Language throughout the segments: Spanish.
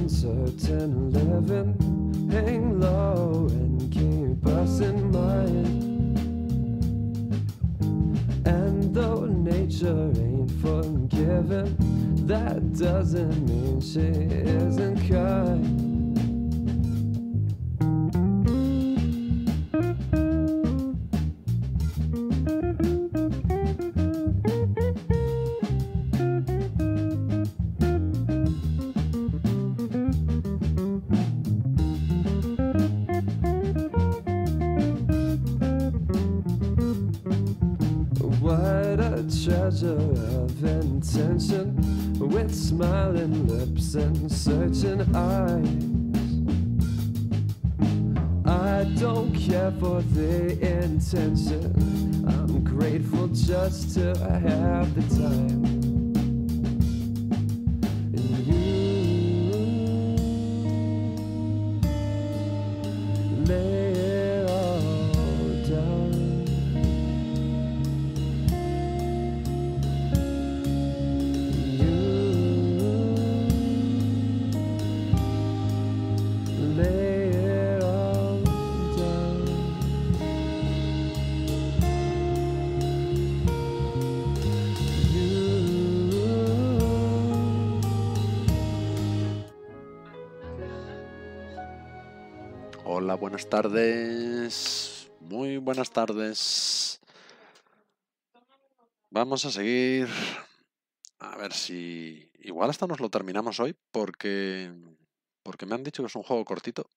uncertain living, hang low and keep us in mind. And though nature ain't forgiving, that doesn't mean she isn't kind. What a treasure of intention, with smiling lips and searching eyes. I don't care for the intention, I'm grateful just to have the time. And you lay it all down. Hola, buenas tardes. Muy buenas tardes. Vamos a seguir. A ver si... Igual hasta nos lo terminamos hoy porque me han dicho que es un juego cortito.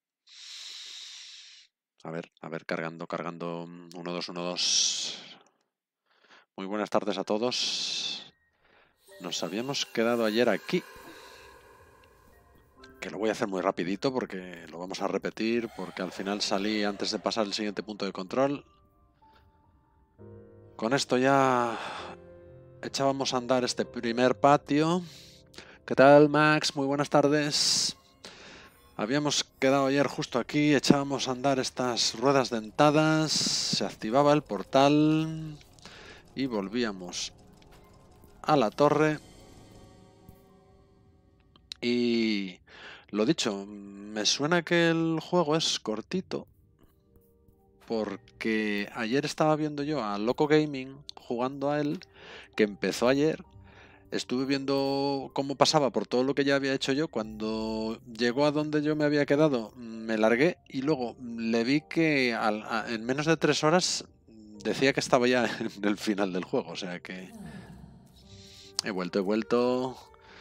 A ver, cargando. 1, 2, 1, 2. Muy buenas tardes a todos. Nos habíamos quedado ayer aquí. Que lo voy a hacer muy rapidito porque lo vamos a repetir, porque al final salí antes de pasar el siguiente punto de control. Con esto ya echábamos a andar este primer patio. ¿Qué tal, Max? Muy buenas tardes. Habíamos quedado ayer justo aquí, echábamos a andar estas ruedas dentadas, se activaba el portal y volvíamos a la torre. Y lo dicho, me suena que el juego es cortito porque ayer estaba viendo yo a Loco Gaming jugando a él, que empezó ayer. Estuve viendo cómo pasaba por todo lo que ya había hecho yo. Cuando llegó a donde yo me había quedado, me largué y luego le vi que en menos de 3 horas decía que estaba ya en el final del juego. O sea que he vuelto.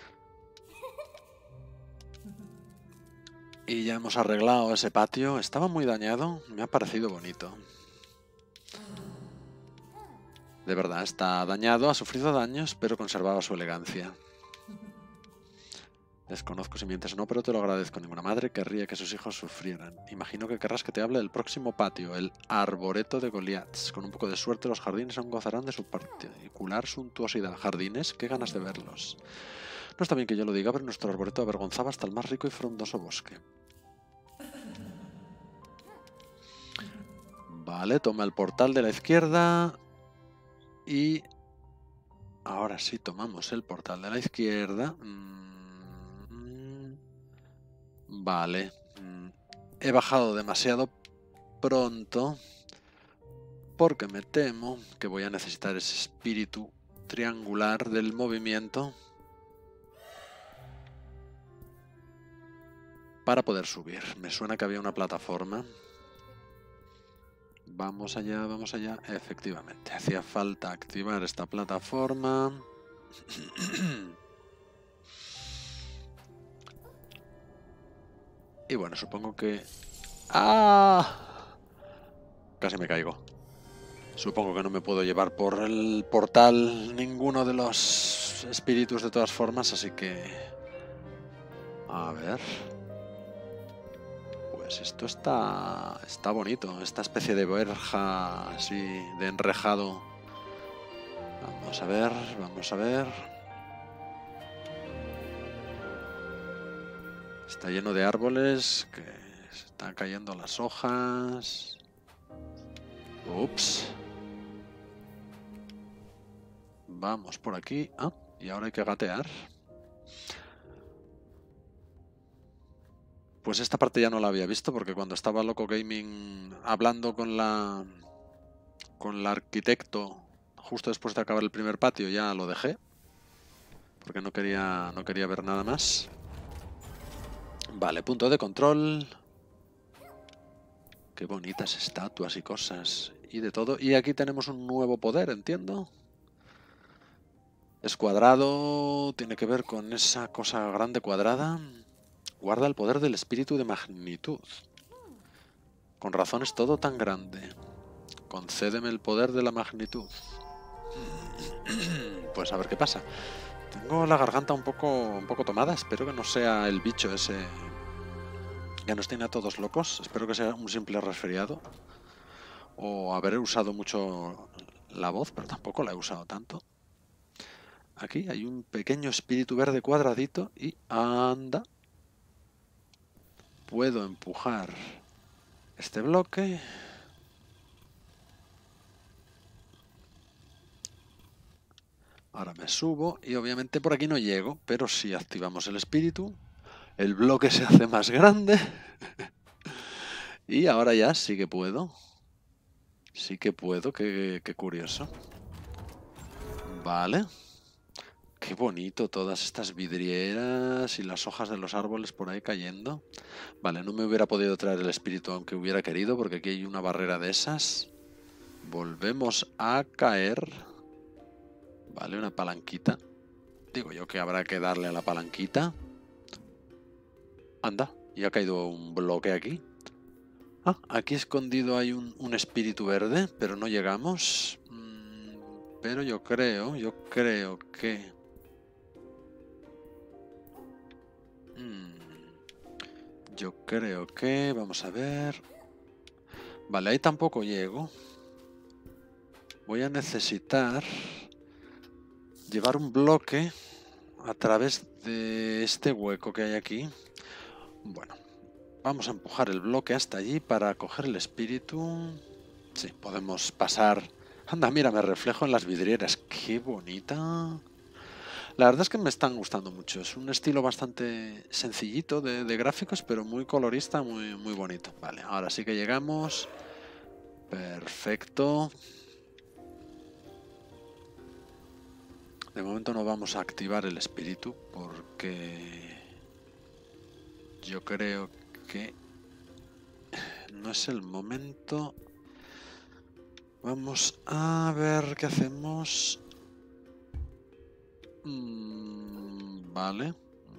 Y ya hemos arreglado ese patio. Estaba muy dañado, me ha parecido bonito. De verdad, está dañado, ha sufrido daños, pero conservaba su elegancia. Desconozco si mientes o no, pero te lo agradezco. Ninguna madre querría que sus hijos sufrieran. Imagino que querrás que te hable del próximo patio, el Arboreto de Goliaths. Con un poco de suerte los jardines aún gozarán de su particular suntuosidad. ¿Jardines? Qué ganas de verlos. No está bien que yo lo diga, pero nuestro arboreto avergonzaba hasta el más rico y frondoso bosque. Vale, toma el portal de la izquierda. Y ahora sí tomamos el portal de la izquierda. Vale. He bajado demasiado pronto porque me temo que voy a necesitar ese espíritu triangular del movimiento para poder subir. Me suena que había una plataforma. Vamos allá. Efectivamente, hacía falta activar esta plataforma. Y bueno, supongo que... ¡Ah! Casi me caigo. Supongo que no me puedo llevar por el portal ninguno de los espíritus de todas formas, así que... A ver... Pues esto está bonito, esta especie de verja así de enrejado. Vamos a ver. Está lleno de árboles que se están cayendo las hojas. Ups. Vamos por aquí. Ah, y ahora hay que gatear. Pues esta parte ya no la había visto porque cuando estaba Loco Gaming hablando con la arquitecto justo después de acabar el primer patio ya lo dejé porque no quería ver nada más. Vale, punto de control. Qué bonitas estatuas y cosas y de todo. Y aquí tenemos un nuevo poder, entiendo. Es cuadrado, tiene que ver con esa cosa grande cuadrada. Guarda el poder del espíritu de magnitud. Con razón es todo tan grande. Concédeme el poder de la magnitud. Pues a ver qué pasa. Tengo la garganta un poco tomada. Espero que no sea el bicho ese que nos tiene a todos locos. Espero que sea un simple resfriado. O haber usado mucho la voz, pero tampoco la he usado tanto. Aquí hay un pequeño espíritu verde cuadradito y anda. Puedo empujar este bloque. Ahora me subo y obviamente por aquí no llego, pero si activamos el espíritu, el bloque se hace más grande. Y ahora ya sí que puedo. Sí que puedo, qué curioso. Vale. Qué bonito todas estas vidrieras y las hojas de los árboles por ahí cayendo. Vale, no me hubiera podido traer el espíritu aunque hubiera querido porque aquí hay una barrera de esas. Volvemos a caer. Vale, una palanquita. Digo yo que habrá que darle a la palanquita. Anda, y ha caído un bloque aquí. Ah, aquí escondido hay un espíritu verde, pero no llegamos. Pero yo creo que... Yo creo que... Vamos a ver... Vale, ahí tampoco llego. Voy a necesitar llevar un bloque a través de este hueco que hay aquí. Bueno, vamos a empujar el bloque hasta allí para coger el espíritu. Sí, podemos pasar. Anda, mira, me reflejo en las vidrieras. ¡Qué bonita! La verdad es que me están gustando mucho. Es un estilo bastante sencillito de gráficos, pero muy colorista, muy bonito. Vale, ahora sí que llegamos. Perfecto. De momento no vamos a activar el espíritu porque yo creo que no es el momento. Vamos a ver qué hacemos. Vale.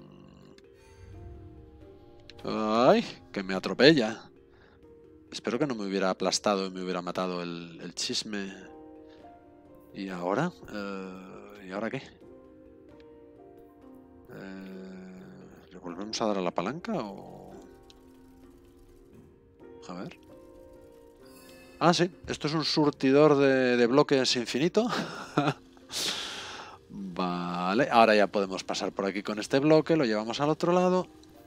¡Ay! Que me atropella. Espero que no me hubiera aplastado y me hubiera matado el chisme. ¿Y ahora? ¿Y ahora qué? ¿Le volvemos a dar a la palanca o...? A ver. Ah, sí. Esto es un surtidor de bloques infinito. Vale. Ahora ya podemos pasar por aquí con este bloque. Lo llevamos al otro lado.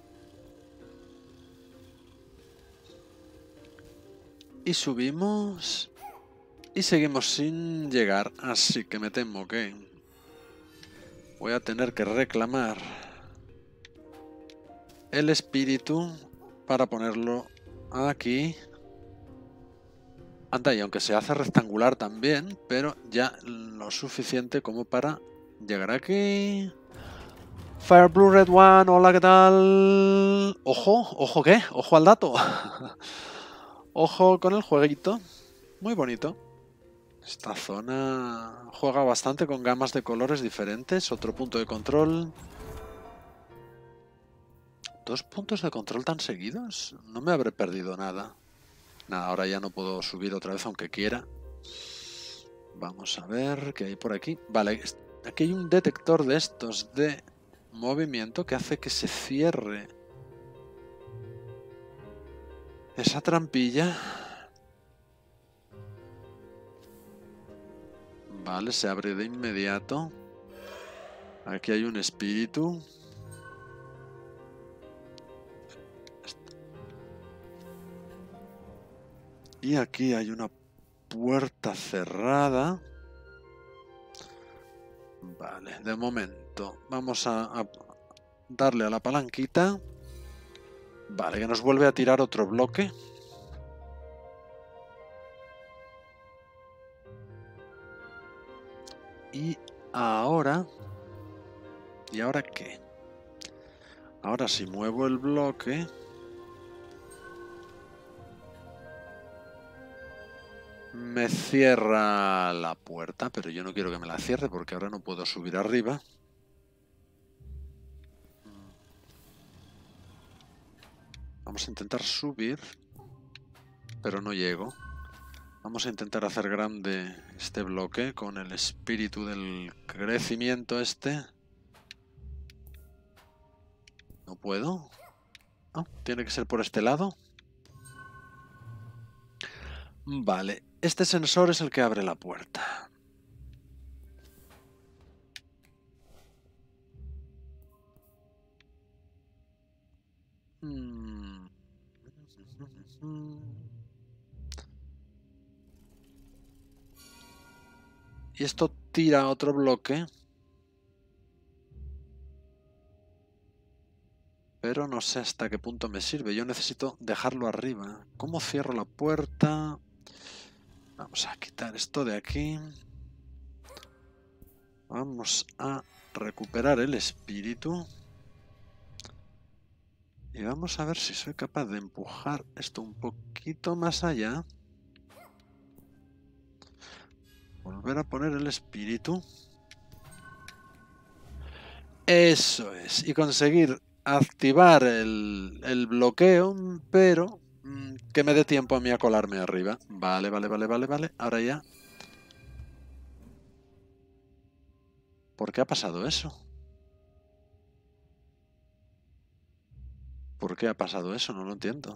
Y subimos. Y seguimos sin llegar. Así que me temo que voy a tener que reclamar el espíritu para ponerlo aquí. Anda, y aunque se hace rectangular también, pero ya lo suficiente como para llegar aquí. Fire Blue Red One, hola, ¿qué tal? Ojo, ojo, ¿qué? Ojo al dato. Ojo con el jueguito. Muy bonito. Esta zona juega bastante con gamas de colores diferentes. Otro punto de control. ¿Dos puntos de control tan seguidos? No me habré perdido nada. Nada, ahora ya no puedo subir otra vez aunque quiera. Vamos a ver qué hay por aquí. Vale, aquí hay un detector de estos de movimiento que hace que se cierre esa trampilla. Vale, se abre de inmediato. Aquí hay un espíritu. Y aquí hay una puerta cerrada. Vale, de momento vamos a darle a la palanquita. Vale, que nos vuelve a tirar otro bloque. Y ahora... ¿Y ahora qué? Ahora si muevo el bloque... Me cierra la puerta, pero yo no quiero que me la cierre porque ahora no puedo subir arriba. Vamos a intentar subir, pero no llego. Vamos a intentar hacer grande este bloque con el espíritu del crecimiento este. No puedo. Ah, tiene que ser por este lado. Vale, este sensor es el que abre la puerta. Y esto tira otro bloque. Pero no sé hasta qué punto me sirve. Yo necesito dejarlo arriba. ¿Cómo cierro la puerta? Vamos a quitar esto de aquí. Vamos a recuperar el espíritu. Y vamos a ver si soy capaz de empujar esto un poquito más allá. Volver a poner el espíritu. Eso es. Y conseguir activar el bloqueo, pero que me dé tiempo a mí a colarme arriba. Vale, vale, vale, vale, vale. Ahora ya. ¿Por qué ha pasado eso? ¿Por qué ha pasado eso? No lo entiendo.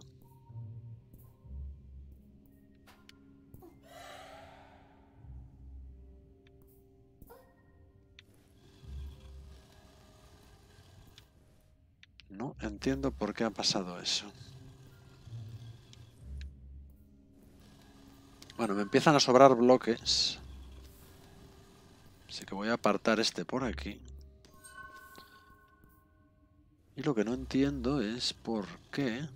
No entiendo por qué ha pasado eso. Bueno, me empiezan a sobrar bloques. Así que voy a apartar este por aquí. Y lo que no entiendo es por qué...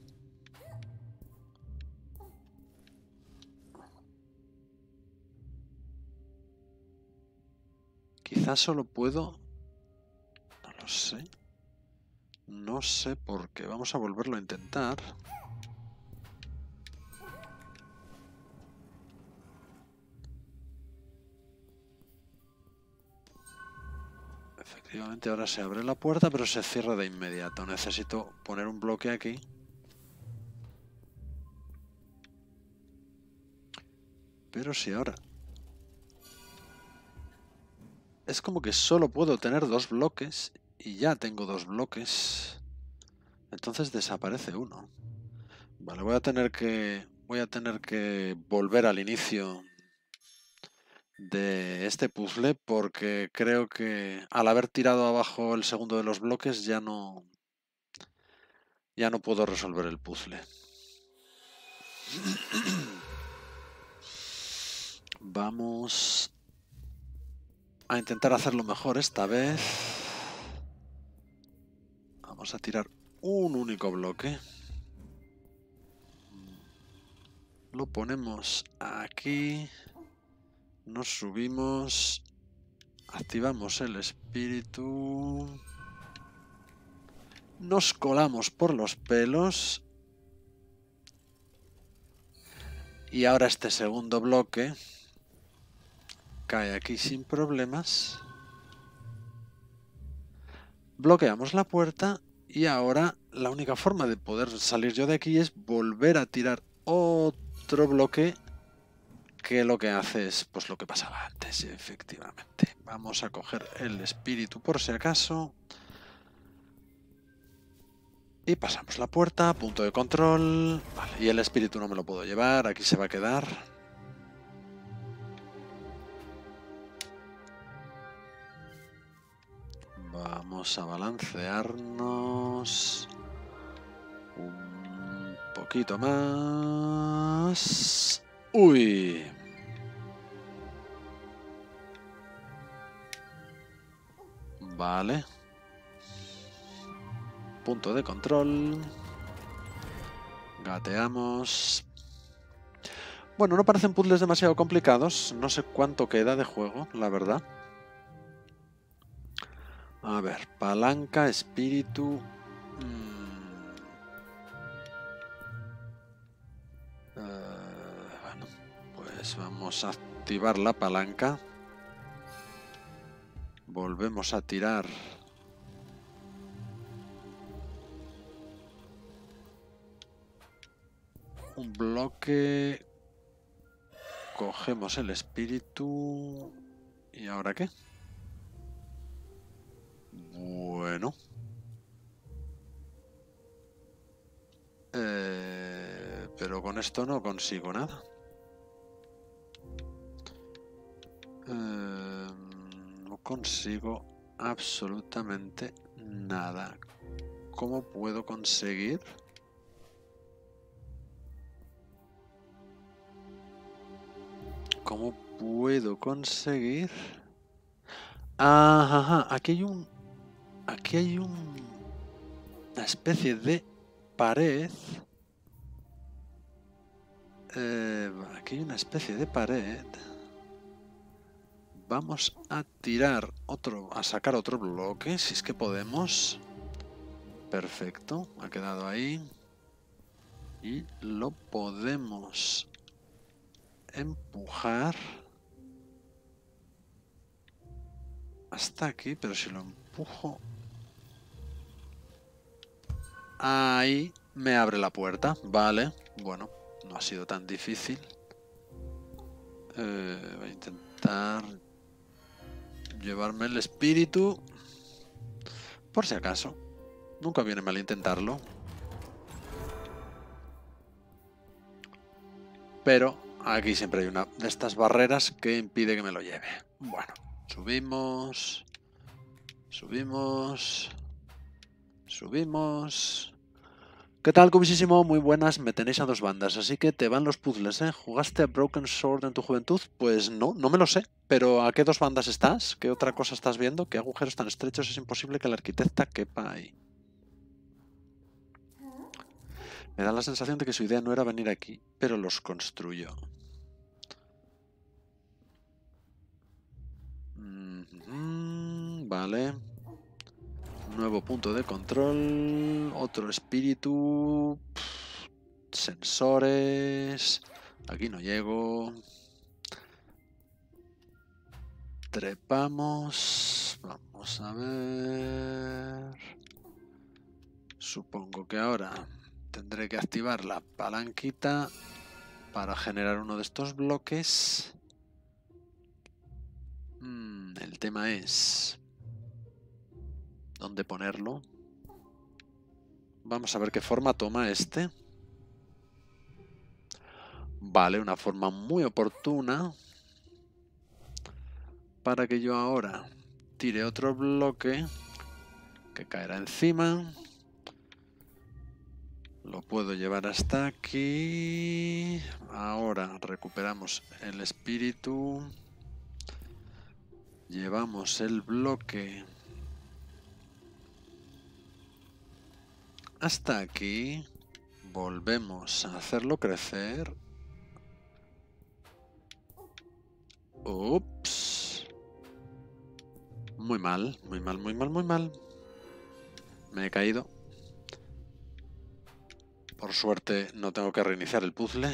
Quizás solo puedo... No lo sé. No sé por qué. Vamos a volverlo a intentar. Efectivamente ahora se abre la puerta, pero se cierra de inmediato. Necesito poner un bloque aquí. Pero si ahora... Es como que solo puedo tener dos bloques y ya tengo dos bloques. Entonces desaparece uno. Vale, voy a tener que volver al inicio de este puzzle porque creo que al haber tirado abajo el segundo de los bloques ya no puedo resolver el puzzle. Vamos a intentar hacerlo mejor esta vez. Vamos a tirar un único bloque. Lo ponemos aquí. Nos subimos. Activamos el espíritu. Nos colamos por los pelos. Y ahora este segundo bloque cae aquí sin problemas. Bloqueamos la puerta y ahora la única forma de poder salir yo de aquí es volver a tirar otro bloque que lo que hace es pues lo que pasaba antes, efectivamente. Vamos a coger el espíritu por si acaso. Y pasamos la puerta, punto de control. Vale, y el espíritu no me lo puedo llevar, aquí se va a quedar. Vamos a balancearnos un poquito más. ¡Uy! Vale. Punto de control. Gateamos. Bueno, no parecen puzzles demasiado complicados. No sé cuánto queda de juego, la verdad. A ver, palanca, espíritu. Bueno, pues vamos a activar la palanca. Volvemos a tirar. Un bloque. Cogemos el espíritu. ¿Y ahora qué? Bueno. Pero con esto no consigo nada. No consigo absolutamente nada. ¿Cómo puedo conseguir? ¿Cómo puedo conseguir? Ajá, aquí hay una especie de pared. Aquí hay una especie de pared. Vamos a tirar a sacar otro bloque, si es que podemos. Perfecto, ha quedado ahí. Y lo podemos empujar hasta aquí, pero si lo empujo... Ahí me abre la puerta, vale. Bueno, no ha sido tan difícil. Voy a intentar llevarme el espíritu, por si acaso. Nunca viene mal intentarlo. Pero aquí siempre hay una de estas barreras que impide que me lo lleve. Bueno, subimos. Subimos. Subimos. ¿Qué tal, cubisísimo? Muy buenas, me tenéis a dos bandas, así que te van los puzzles, ¿eh? ¿Jugaste a Broken Sword en tu juventud? Pues no, no me lo sé. ¿Pero a qué dos bandas estás? ¿Qué otra cosa estás viendo? ¿Qué agujeros tan estrechos es imposible que el arquitecta quepa ahí? Me da la sensación de que su idea no era venir aquí, pero los construyó. Vale. Nuevo punto de control. Otro espíritu. Sensores. Aquí no llego. Trepamos. Vamos a ver. Supongo que ahora tendré que activar la palanquita para generar uno de estos bloques. El tema es dónde ponerlo. Vamos a ver qué forma toma este. Vale, una forma muy oportuna para que yo ahora tire otro bloque que caerá encima. Lo puedo llevar hasta aquí. Ahora recuperamos el espíritu. Llevamos el bloque hasta aquí. Volvemos a hacerlo crecer. Ups. Muy mal, muy mal, muy mal, muy mal. Me he caído. Por suerte no tengo que reiniciar el puzzle.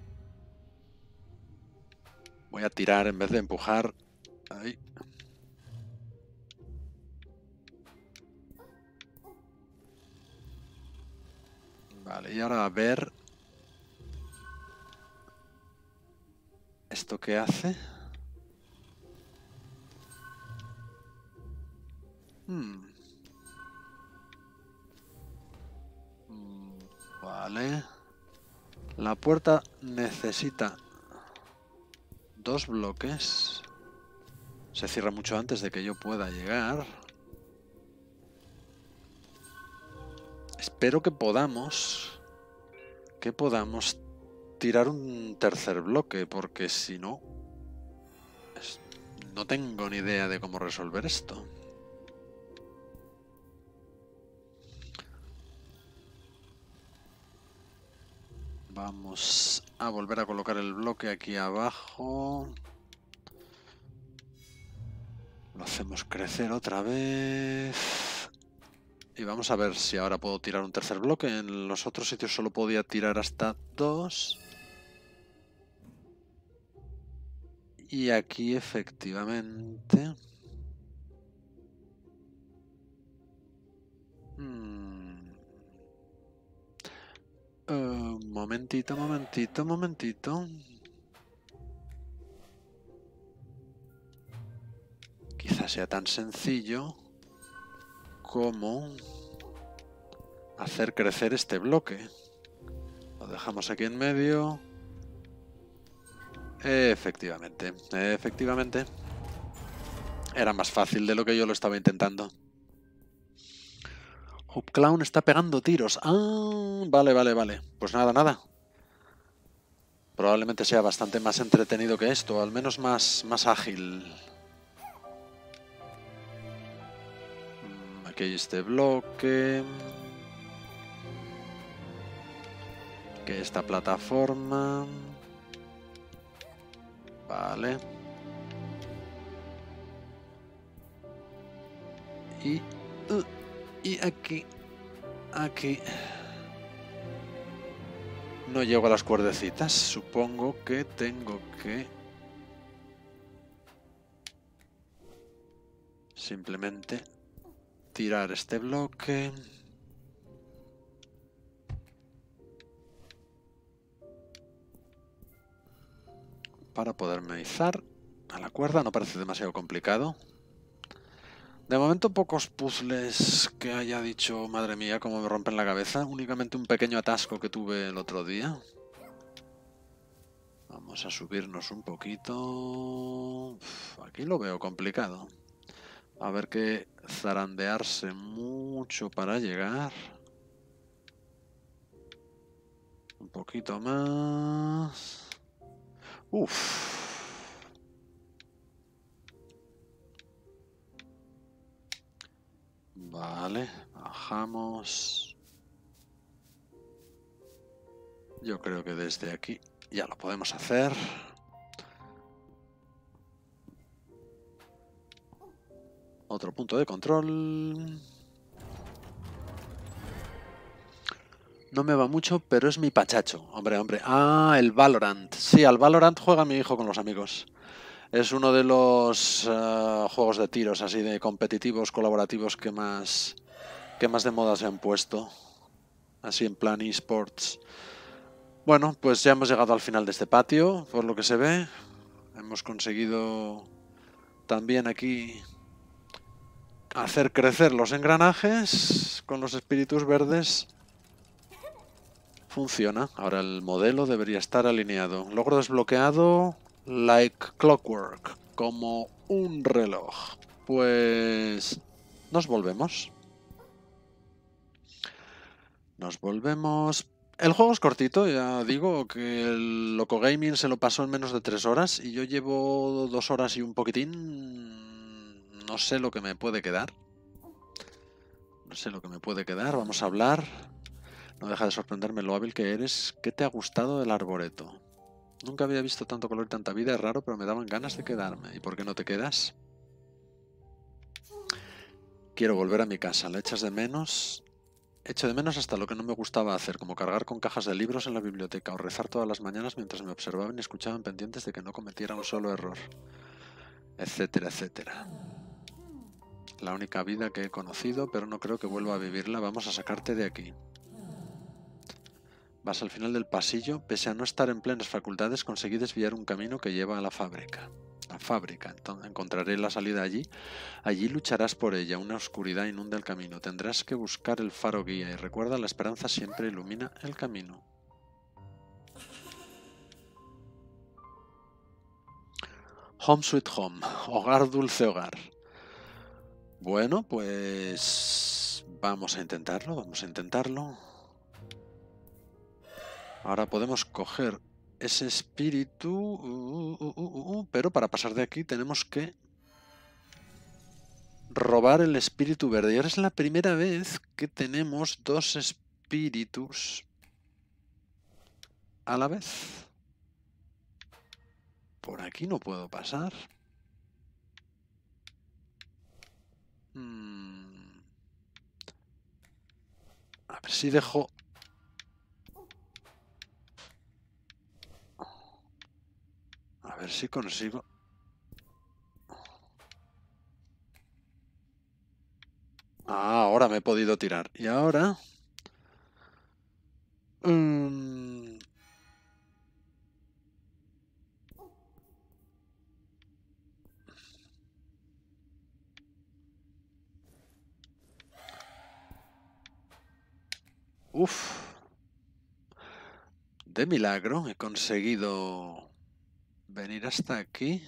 Voy a tirar en vez de empujar. Ahí. Vale, y ahora a ver... ¿Esto qué hace? Vale. La puerta necesita dos bloques. Se cierra mucho antes de que yo pueda llegar. Espero que podamos tirar un tercer bloque, porque si no, no tengo ni idea de cómo resolver esto. Vamos a volver a colocar el bloque aquí abajo. Lo hacemos crecer otra vez. Y vamos a ver si ahora puedo tirar un tercer bloque. En los otros sitios solo podía tirar hasta 2. Y aquí efectivamente... momentito. Quizás sea tan sencillo como hacer crecer este bloque. Lo dejamos aquí en medio. Efectivamente. Era más fácil de lo que yo lo estaba intentando. Hoop Clown está pegando tiros. Ah, vale. Pues nada. Probablemente sea bastante más entretenido que esto, al menos más ágil. Aquí hay este bloque. Aquí hay esta plataforma. Vale. Y aquí. No llego a las cuerdecitas. Supongo que tengo que... simplemente tirar este bloque. Para poderme izar a la cuerda. No parece demasiado complicado. De momento pocos puzzles que haya dicho, madre mía, cómo me rompen la cabeza. Únicamente un pequeño atasco que tuve el otro día. Vamos a subirnos un poquito. Aquí lo veo complicado. A ver que zarandearse mucho para llegar. Un poquito más. Vale, bajamos. Yo creo que desde aquí ya lo podemos hacer. Otro punto de control. No me va mucho, pero es mi pachacho. Hombre. Ah, el Valorant. Sí, al Valorant juega mi hijo con los amigos. Es uno de los juegos de tiros así de competitivos, colaborativos que más de moda se han puesto. Así en plan eSports. Bueno, pues ya hemos llegado al final de este patio, por lo que se ve. Hemos conseguido también aquí hacer crecer los engranajes con los espíritus verdes. Funciona. Ahora el modelo debería estar alineado. Logro desbloqueado like clockwork, como un reloj. Pues nos volvemos. El juego es cortito, ya digo que el Loco Gaming se lo pasó en menos de 3 horas y yo llevo 2 horas y un poquitín. No sé lo que me puede quedar. Vamos a hablar. No deja de sorprenderme lo hábil que eres. ¿Qué te ha gustado del arboreto? Nunca había visto tanto color y tanta vida, es raro, pero me daban ganas de quedarme. ¿Y por qué no te quedas? Quiero volver a mi casa, ¿la echas de menos? Echo de menos hasta lo que no me gustaba hacer, como cargar con cajas de libros en la biblioteca o rezar todas las mañanas mientras me observaban y escuchaban pendientes de que no cometiera un solo error, etcétera. La única vida que he conocido, pero no creo que vuelva a vivirla. Vamos a sacarte de aquí. Vas al final del pasillo. Pese a no estar en plenas facultades, conseguí desviar un camino que lleva a la fábrica. Entonces encontraré la salida allí. Allí lucharás por ella. Una oscuridad inunda el camino. Tendrás que buscar el faro guía. Y recuerda, la esperanza siempre ilumina el camino. Home Sweet Home. Hogar, dulce hogar. Bueno, pues vamos a intentarlo. Ahora podemos coger ese espíritu, pero para pasar de aquí tenemos que robar el espíritu verde. Y ahora es la primera vez que tenemos 2 espíritus a la vez. Por aquí no puedo pasar. A ver si dejo... A ver si consigo... Ah, ahora me he podido tirar. Y ahora... Uf. De milagro he conseguido venir hasta aquí.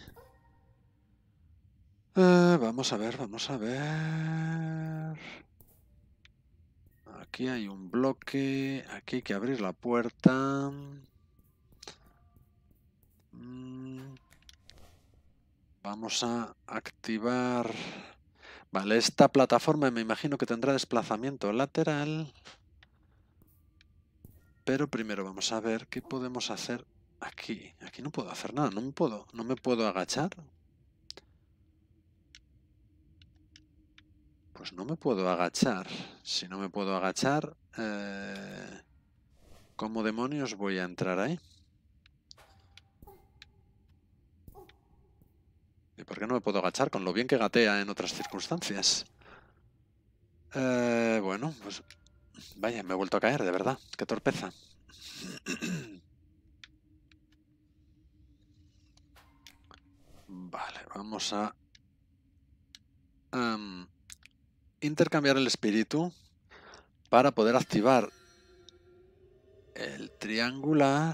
Vamos a ver, vamos a ver. Aquí hay un bloque. Aquí hay que abrir la puerta. Vamos a activar... Vale, esta plataforma me imagino que tendrá desplazamiento lateral. Pero primero vamos a ver qué podemos hacer aquí. Aquí no puedo hacer nada, no me puedo agachar. Pues no me puedo agachar. Si no me puedo agachar, ¿cómo demonios voy a entrar ahí? ¿Y por qué no me puedo agachar? Con lo bien que gatea en otras circunstancias. Bueno, pues... Vaya, me he vuelto a caer, de verdad. Qué torpeza. Vale, vamos a... intercambiar el espíritu para poder activar el triangular.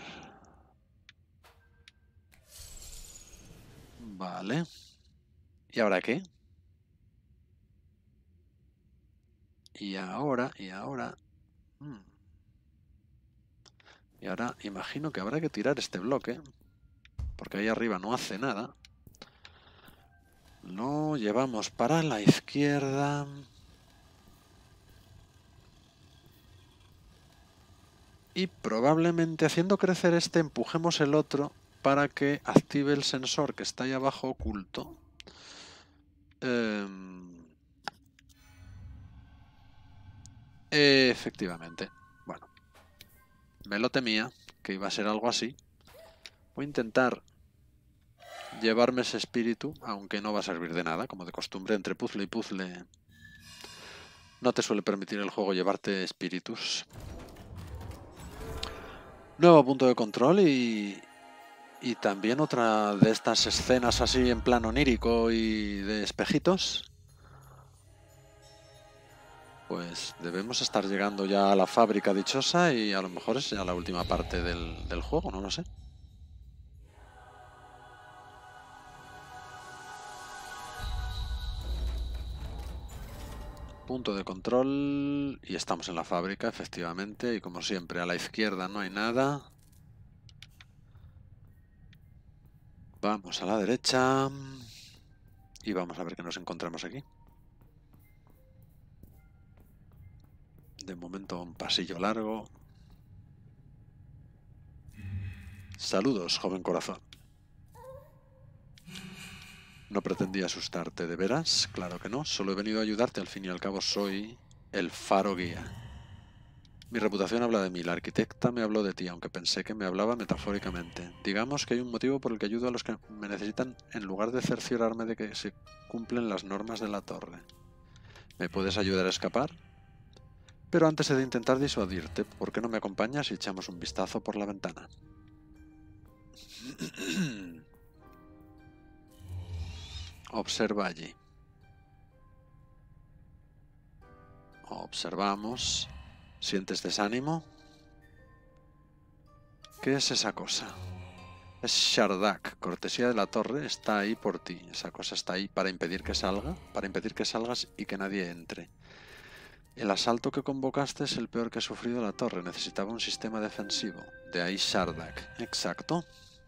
Vale. ¿Y ahora qué? Y ahora... Y ahora imagino que habrá que tirar este bloque, porque ahí arriba no hace nada. Lo llevamos para la izquierda. Y probablemente haciendo crecer este empujemos el otro para que active el sensor que está ahí abajo oculto. Efectivamente. Bueno, me lo temía que iba a ser algo así. Voy a intentar llevarme ese espíritu, aunque no va a servir de nada. Como de costumbre, entre puzzle y puzzle no te suele permitir el juego llevarte espíritus. Nuevo punto de control y también otra de estas escenas así en plan onírico y de espejitos. Pues debemos estar llegando ya a la fábrica dichosa y a lo mejor es ya la última parte del juego, no lo sé. Punto de control y estamos en la fábrica, efectivamente, y como siempre a la izquierda no hay nada. Vamos a la derecha y vamos a ver qué nos encontramos aquí. De momento un pasillo largo. Saludos, joven corazón. No pretendía asustarte, ¿de veras? Claro que no, solo he venido a ayudarte, al fin y al cabo soy el faro guía. Mi reputación habla de mí, la arquitecta me habló de ti, aunque pensé que me hablaba metafóricamente. Digamos que hay un motivo por el que ayudo a los que me necesitan en lugar de cerciorarme de que se cumplen las normas de la torre. ¿Me puedes ayudar a escapar? Pero antes he de intentar disuadirte, ¿por qué no me acompañas y echamos un vistazo por la ventana? Observa allí. Observamos. ¿Sientes desánimo? ¿Qué es esa cosa? Es Shardak, cortesía de la torre, está ahí por ti. Esa cosa está ahí para impedir que salgas y que nadie entre. El asalto que convocaste es el peor que ha sufrido la torre. Necesitaba un sistema defensivo. De ahí Shardak. Exacto.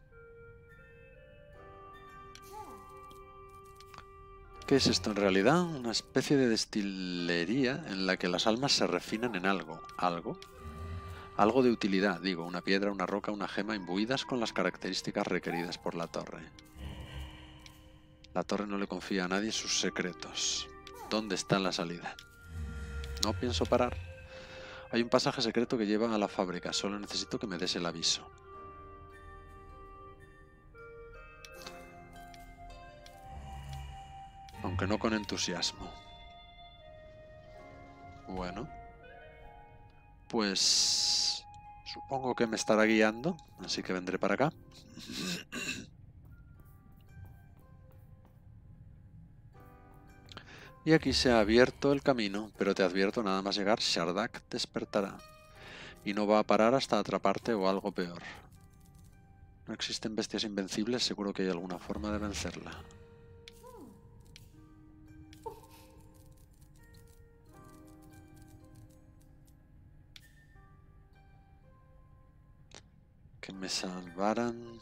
¿Qué es esto en realidad? Una especie de destilería en la que las almas se refinan en algo. ¿Algo? Algo de utilidad, digo, una piedra, una roca, una gema imbuidas con las características requeridas por la torre. La torre no le confía a nadie sus secretos. ¿Dónde está la salida? No pienso parar. Hay un pasaje secreto que lleva a la fábrica, solo necesito que me des el aviso. Aunque no con entusiasmo. Bueno. Pues supongo que me estará guiando, así que vendré para acá. Y aquí se ha abierto el camino, pero te advierto, nada más llegar, Shardak despertará. Y no va a parar hasta atraparte o algo peor. No existen bestias invencibles, seguro que hay alguna forma de vencerla. Que me salvaran.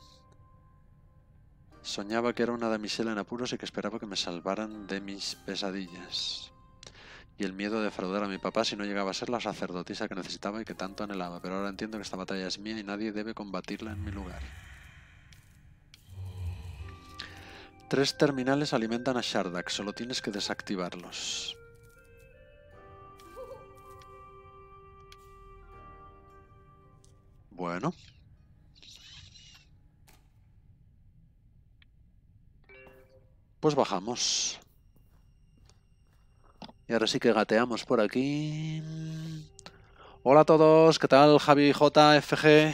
Soñaba que era una damisela en apuros y que esperaba que me salvaran de mis pesadillas. Y el miedo de defraudar a mi papá si no llegaba a ser la sacerdotisa que necesitaba y que tanto anhelaba. Pero ahora entiendo que esta batalla es mía y nadie debe combatirla en mi lugar. 3 terminales alimentan a Shardak, solo tienes que desactivarlos. Bueno. Pues bajamos. Y ahora sí que gateamos por aquí. Hola a todos, ¿qué tal? Javi JFG.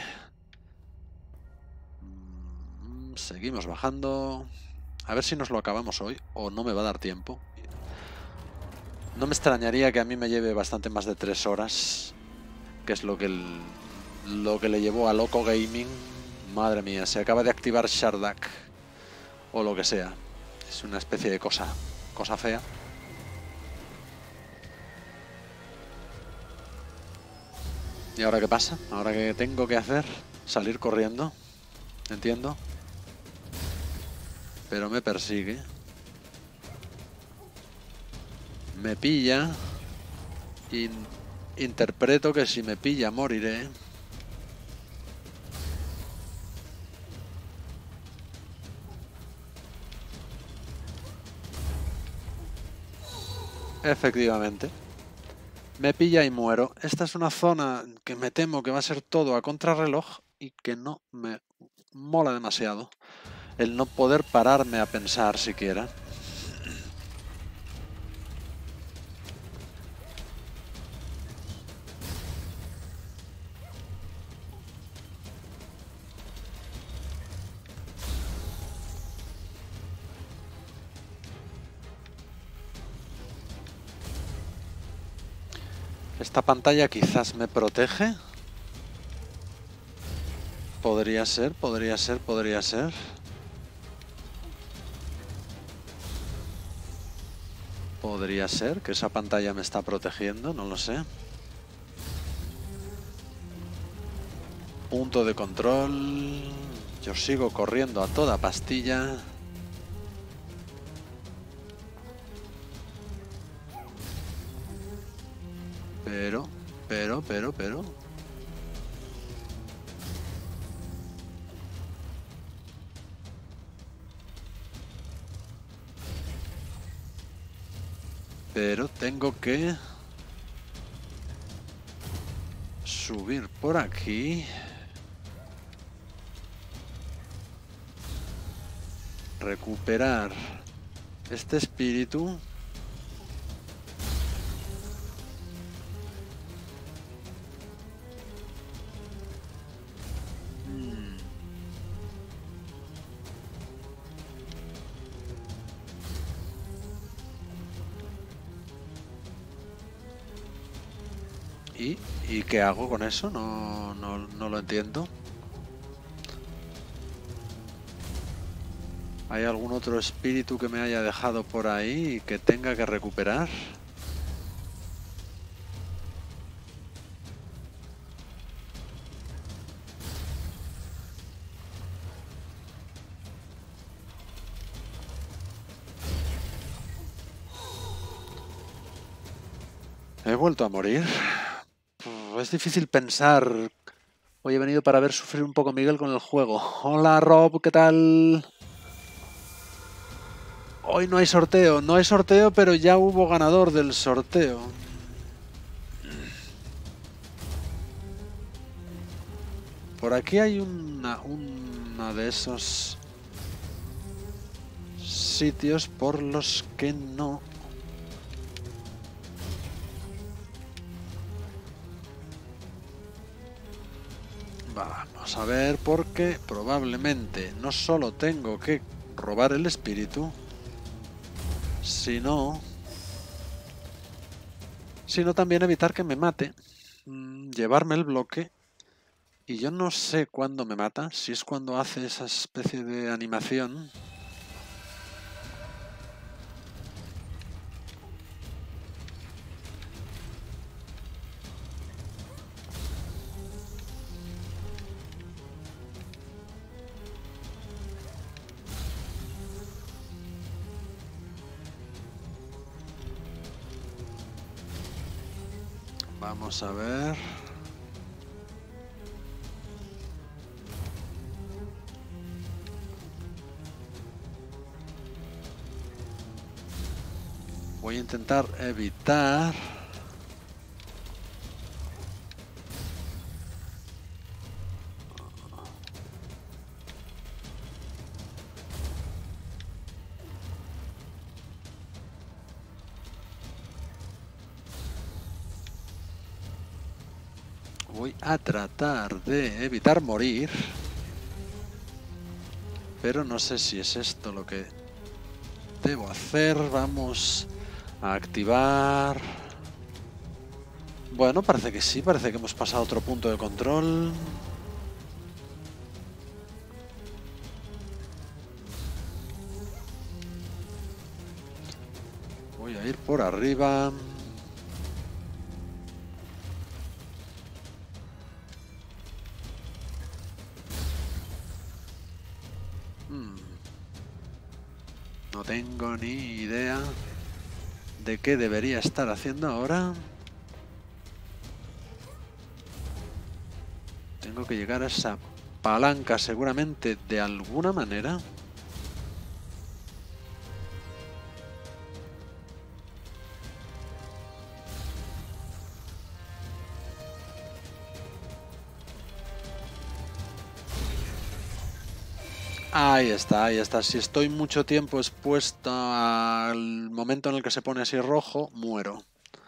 Seguimos bajando. A ver si nos lo acabamos hoy o no me va a dar tiempo. No me extrañaría que a mí me lleve bastante más de 3 horas, que es lo que le llevó a Loco Gaming. Madre mía, se acaba de activar Shardak o lo que sea. Es una especie de cosa fea. ¿Y ahora qué pasa? ¿Ahora qué tengo que hacer? Salir corriendo. Entiendo. Pero me persigue. Me pilla. Interpreto que si me pilla moriré. Efectivamente. Me pilla y muero. Esta es una zona que me temo que va a ser todo a contrarreloj y que no me mola demasiado. El no poder pararme a pensar siquiera. Esta pantalla quizás me protege. Podría ser, podría ser, podría ser. Podría ser que esa pantalla me está protegiendo, no lo sé. Punto de control. Yo sigo corriendo a toda pastilla. Pero... Pero tengo que subir por aquí. Recuperar este espíritu. ¿Y qué hago con eso? No lo entiendo. ¿Hay algún otro espíritu que me haya dejado por ahí y que tenga que recuperar? He vuelto a morir. Es difícil pensar. Hoy he venido para ver sufrir un poco a Miguel con el juego. Hola Rob, ¿qué tal? Hoy no hay sorteo, pero ya hubo ganador del sorteo. Por aquí hay una de esos sitios por los que no. Vamos a ver, porque probablemente no solo tengo que robar el espíritu, sino también evitar que me mate, llevarme el bloque. Y yo no sé cuándo me mata, si es cuando hace esa especie de animación. Vamos a ver. Voy a intentar evitar. Voy a tratar de evitar morir. Pero no sé si es esto lo que debo hacer. Vamos a activar. Bueno, parece que sí, parece que hemos pasado otro punto de control. Voy a ir por arriba. No tengo ni idea de qué debería estar haciendo ahora. Tengo que llegar a esa palanca seguramente de alguna manera. Ahí está, ahí está. Si estoy mucho tiempo expuesto al momento en el que se pone así rojo, muero.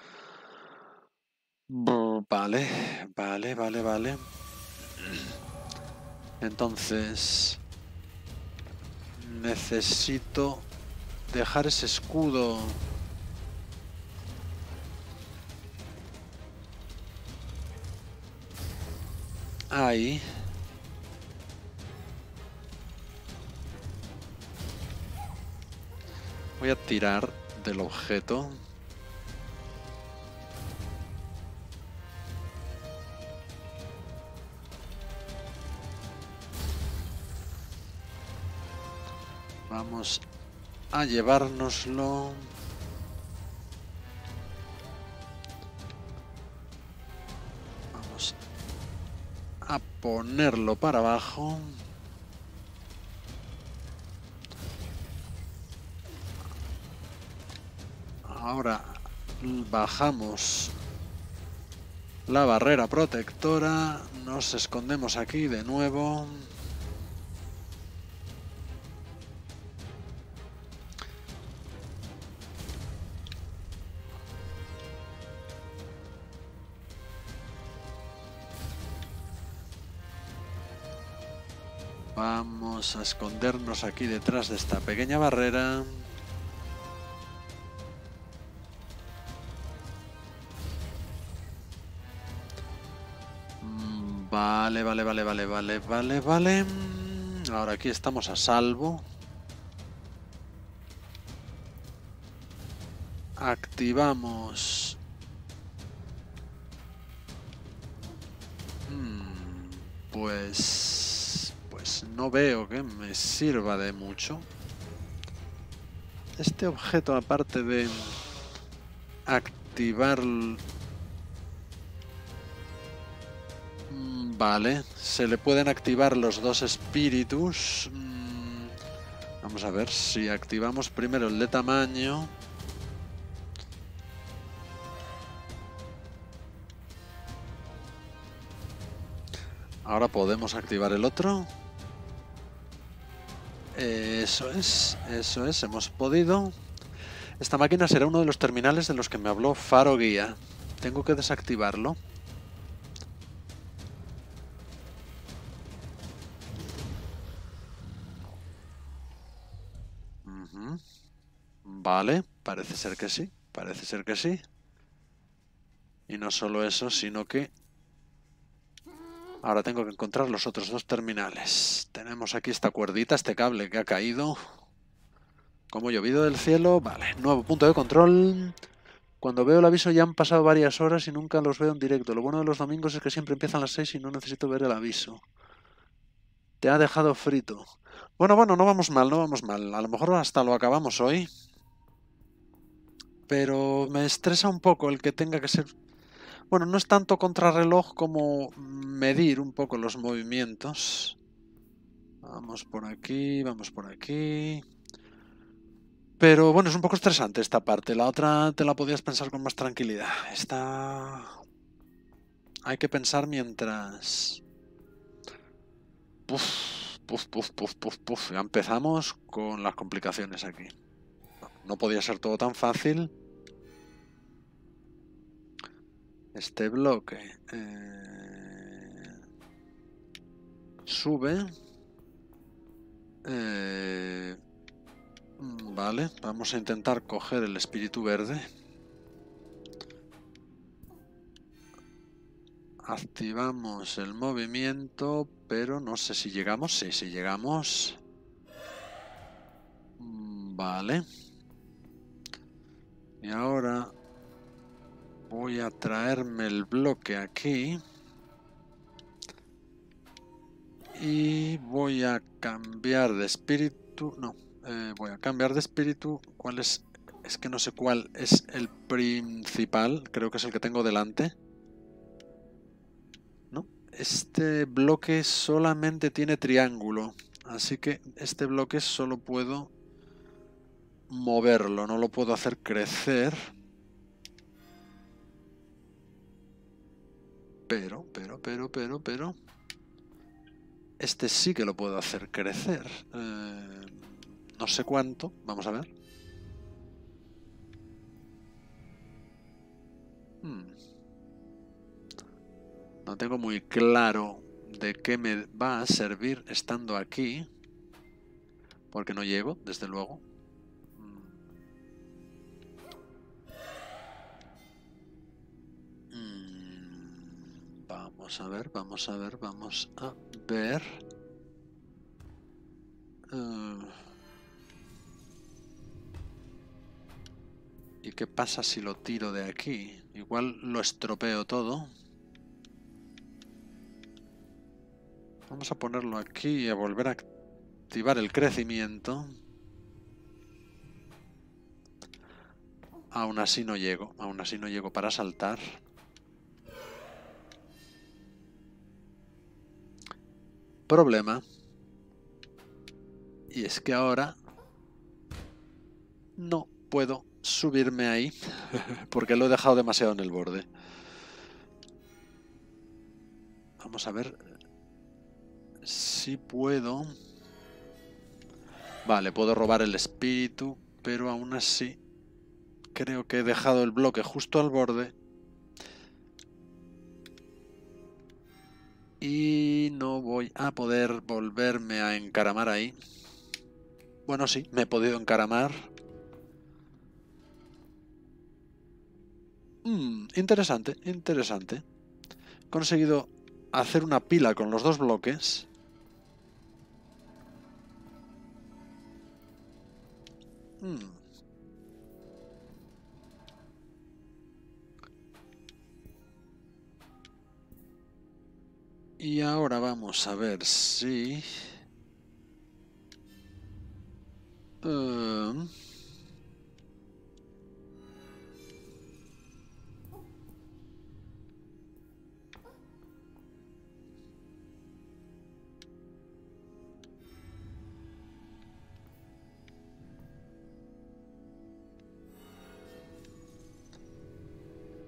Vale, vale, vale, vale. Entonces necesito dejar ese escudo. Ahí. Voy a tirar del objeto. Vamos a llevárnoslo. Vamos a ponerlo para abajo. Ahora bajamos la barrera protectora. Nos escondemos aquí de nuevo. Vamos a escondernos aquí detrás de esta pequeña barrera. Vale, vale, vale, vale, vale, vale, vale. Ahora aquí estamos a salvo. Activamos. Pues no veo que me sirva de mucho. Este objeto, aparte de activar Vale, se le pueden activar los dos espíritus. Vamos a ver si activamos primero el de tamaño. Ahora podemos activar el otro. Eso es, hemos podido. Esta máquina será uno de los terminales de los que me habló Faro Guía. Tengo que desactivarlo. Vale, parece ser que sí, parece ser que sí. Y no solo eso, sino que ahora tengo que encontrar los otros dos terminales. Tenemos aquí esta cuerdita, este cable que ha caído. Como llovido del cielo. Vale, nuevo punto de control. Cuando veo el aviso ya han pasado varias horas y nunca los veo en directo. Lo bueno de los domingos es que siempre empiezan a las 6 y no necesito ver el aviso. Te ha dejado frito. Bueno, no vamos mal, no vamos mal. A lo mejor hasta lo acabamos hoy. Pero me estresa un poco el que tenga que ser... Bueno, no es tanto contrarreloj como medir un poco los movimientos. Vamos por aquí, vamos por aquí. Pero bueno, es un poco estresante esta parte. La otra te la podías pensar con más tranquilidad. Esta... Hay que pensar mientras... Puf. Ya empezamos con las complicaciones aquí. No podía ser todo tan fácil. Este bloque sube. Vale, vamos a intentar coger el espíritu verde. Activamos el movimiento, pero no sé si llegamos. Sí, sí llegamos. Vale. Y ahora voy a traerme el bloque aquí. Y voy a cambiar de espíritu. No, voy a cambiar de espíritu. ¿Cuál es? Es que no sé cuál es el principal. Creo que es el que tengo delante. No, este bloque solamente tiene triángulo. Así que este bloque solo puedo moverlo. No lo puedo hacer crecer. Pero. Este sí que lo puedo hacer crecer. No sé cuánto. Vamos a ver. No tengo muy claro de qué me va a servir estando aquí. Porque no llego, desde luego. Vamos a ver. ¿Y qué pasa si lo tiro de aquí? Igual lo estropeo todo. Vamos a ponerlo aquí y a volver a activar el crecimiento. Aún así no llego para saltar. Problema. Y es que ahora no puedo subirme ahí porque lo he dejado demasiado en el borde. Vamos a ver si puedo. Vale, puedo robar el espíritu, pero aún así creo que he dejado el bloque justo al borde. Y no voy a poder volverme a encaramar ahí. Bueno, sí, me he podido encaramar. Interesante. He conseguido hacer una pila con los dos bloques. Y ahora vamos a ver si...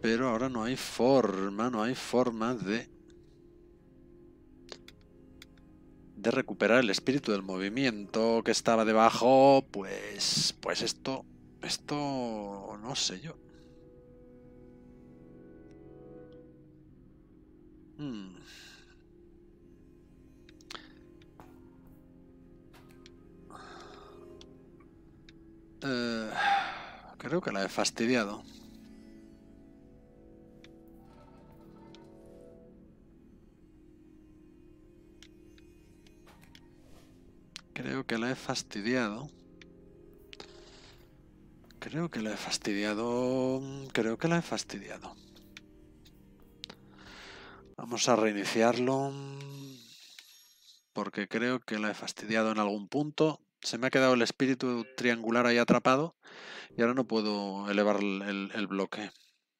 Pero ahora no hay forma de recuperar el espíritu del movimiento que estaba debajo. Pues esto no sé yo. Creo que la he fastidiado. Creo que la he fastidiado. Vamos a reiniciarlo. Porque creo que la he fastidiado en algún punto. Se me ha quedado el espíritu triangular ahí atrapado. Y ahora no puedo elevar el bloque.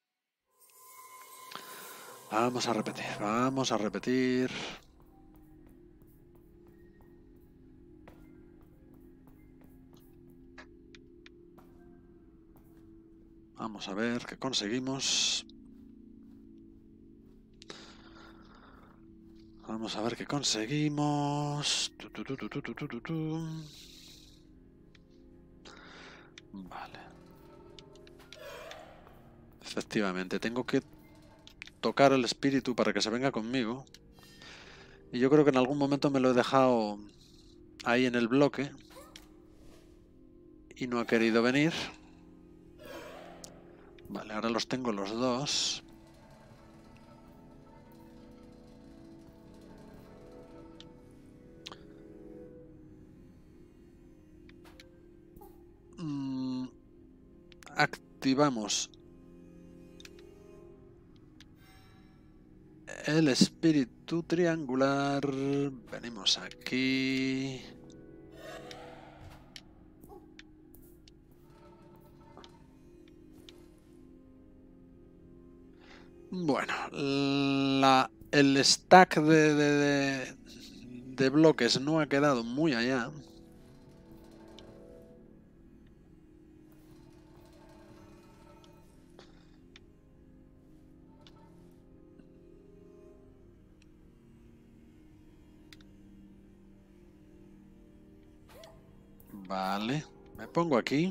Vamos a repetir. Vamos a ver qué conseguimos. Vale. Efectivamente, tengo que tocar el espíritu para que se venga conmigo. Y yo creo que en algún momento me lo he dejado ahí en el bloque. Y no ha querido venir. Vale, ahora los tengo los dos. Activamos el espíritu triangular. Venimos aquí. Bueno, el stack de bloques no ha quedado muy allá. Vale, me pongo aquí.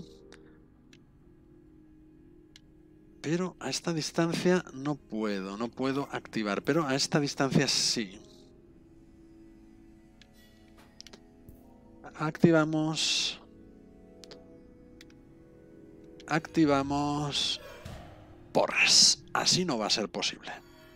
Pero a esta distancia no puedo activar. Pero a esta distancia sí. Activamos. Porras. Así no va a ser posible.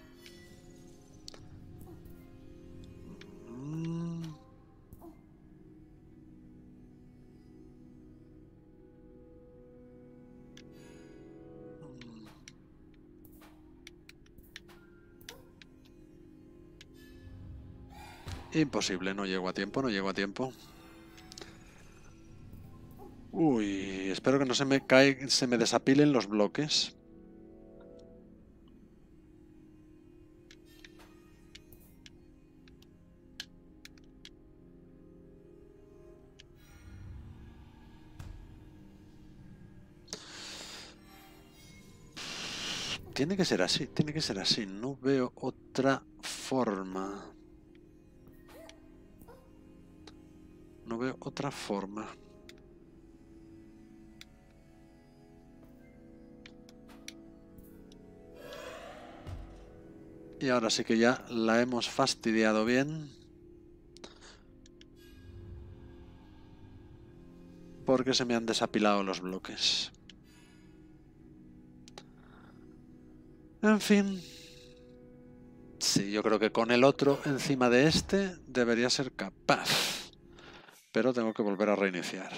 Imposible, no llego a tiempo. Uy, espero que no se me desapilen los bloques. Tiene que ser así, no veo otra forma. Y ahora sí que ya la hemos fastidiado bien. Porque se me han desapilado los bloques. En fin. Sí, yo creo que con el otro encima de este debería ser capaz. Pero tengo que volver a reiniciar.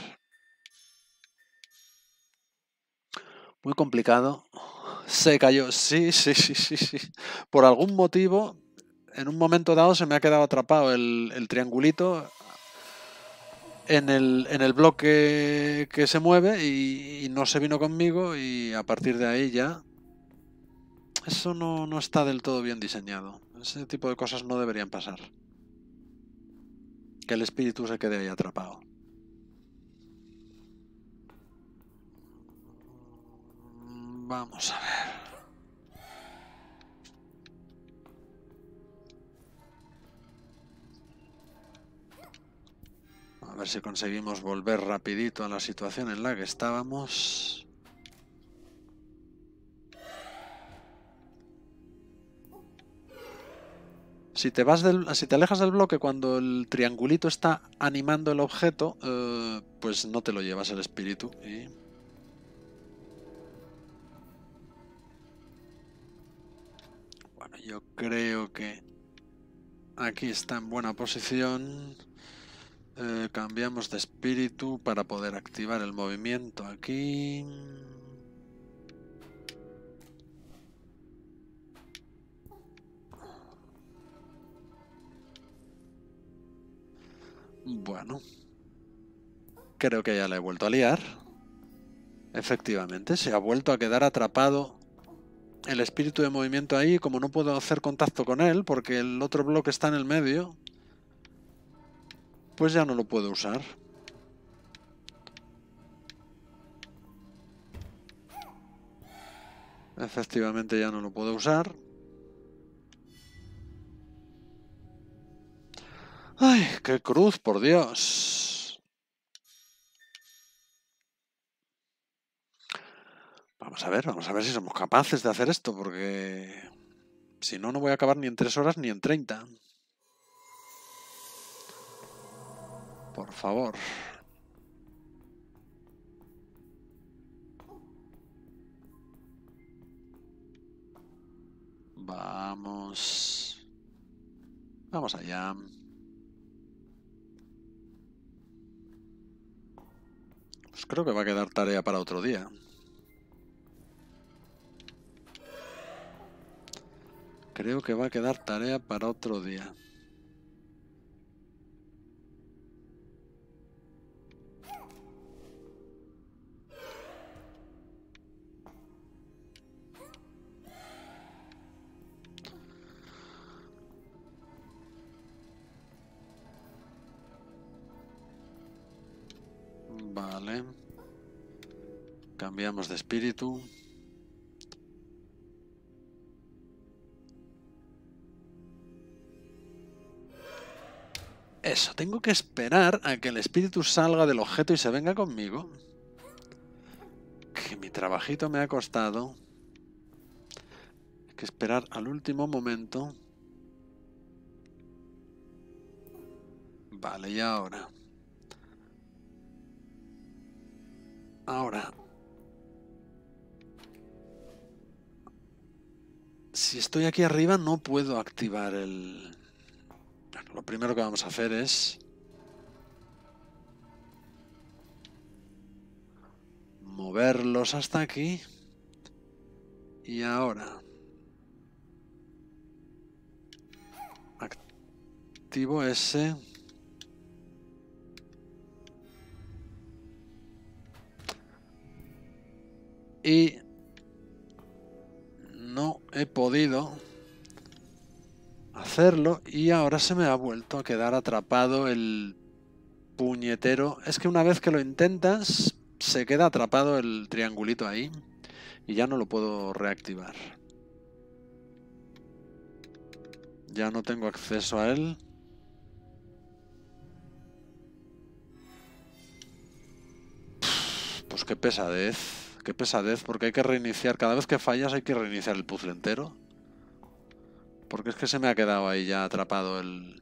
Muy complicado. Se cayó. Sí. Por algún motivo, en un momento dado se me ha quedado atrapado el triangulito en el bloque que se mueve y no se vino conmigo y a partir de ahí ya... Eso no está del todo bien diseñado. Ese tipo de cosas no deberían pasar. Que el espíritu se quede ahí atrapado. Vamos a ver. A ver si conseguimos volver rapidito a la situación en la que estábamos. Si te alejas del bloque cuando el triangulito está animando el objeto, pues no te lo llevas el espíritu. Bueno, yo creo que aquí está en buena posición. Cambiamos de espíritu para poder activar el movimiento aquí. Bueno, creo que ya le he vuelto a liar. Efectivamente, se ha vuelto a quedar atrapado el espíritu de movimiento ahí. Como no puedo hacer contacto con él porque el otro bloque está en el medio, pues ya no lo puedo usar. Efectivamente ya no lo puedo usar. ¡Ay, qué cruz, por Dios! Vamos a ver si somos capaces de hacer esto, porque si no, no voy a acabar ni en 3 horas ni en 30. Por favor. Vamos. Vamos allá. Pues creo que va a quedar tarea para otro día. Creo que va a quedar tarea para otro día. Vale. Cambiamos de espíritu. Eso, tengo que esperar a que el espíritu salga del objeto y se venga conmigo. Que mi trabajito me ha costado. Hay que esperar al último momento. Vale, y ahora. Ahora. Si estoy aquí arriba no puedo activar el... Bueno, lo primero que vamos a hacer es... moverlos hasta aquí. Y ahora... activo ese... y... no he podido hacerlo y ahora se me ha vuelto a quedar atrapado el puñetero. Es que una vez que lo intentas se queda atrapado el triangulito ahí y ya no lo puedo reactivar. Ya no tengo acceso a él. Pues qué pesadez, porque hay que reiniciar. Cada vez que fallas hay que reiniciar el puzzle entero. Porque es que se me ha quedado ahí ya atrapado el...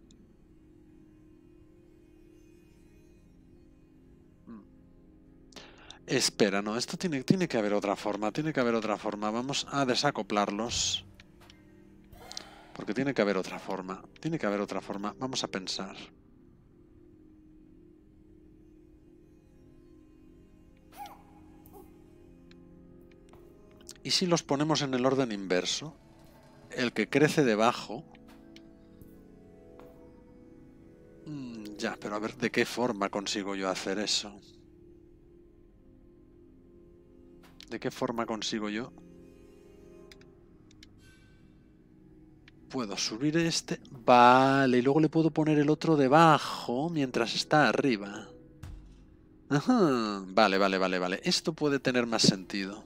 Espera, no, esto tiene que haber otra forma, Vamos a desacoplarlos. Porque tiene que haber otra forma, Vamos a pensar. ¿Y si los ponemos en el orden inverso? El que crece debajo... ya, pero a ver de qué forma consigo yo hacer eso. ¿De qué forma consigo yo? Puedo subir este... Vale, y luego le puedo poner el otro debajo mientras está arriba. Ajá. Vale. Esto puede tener más sentido.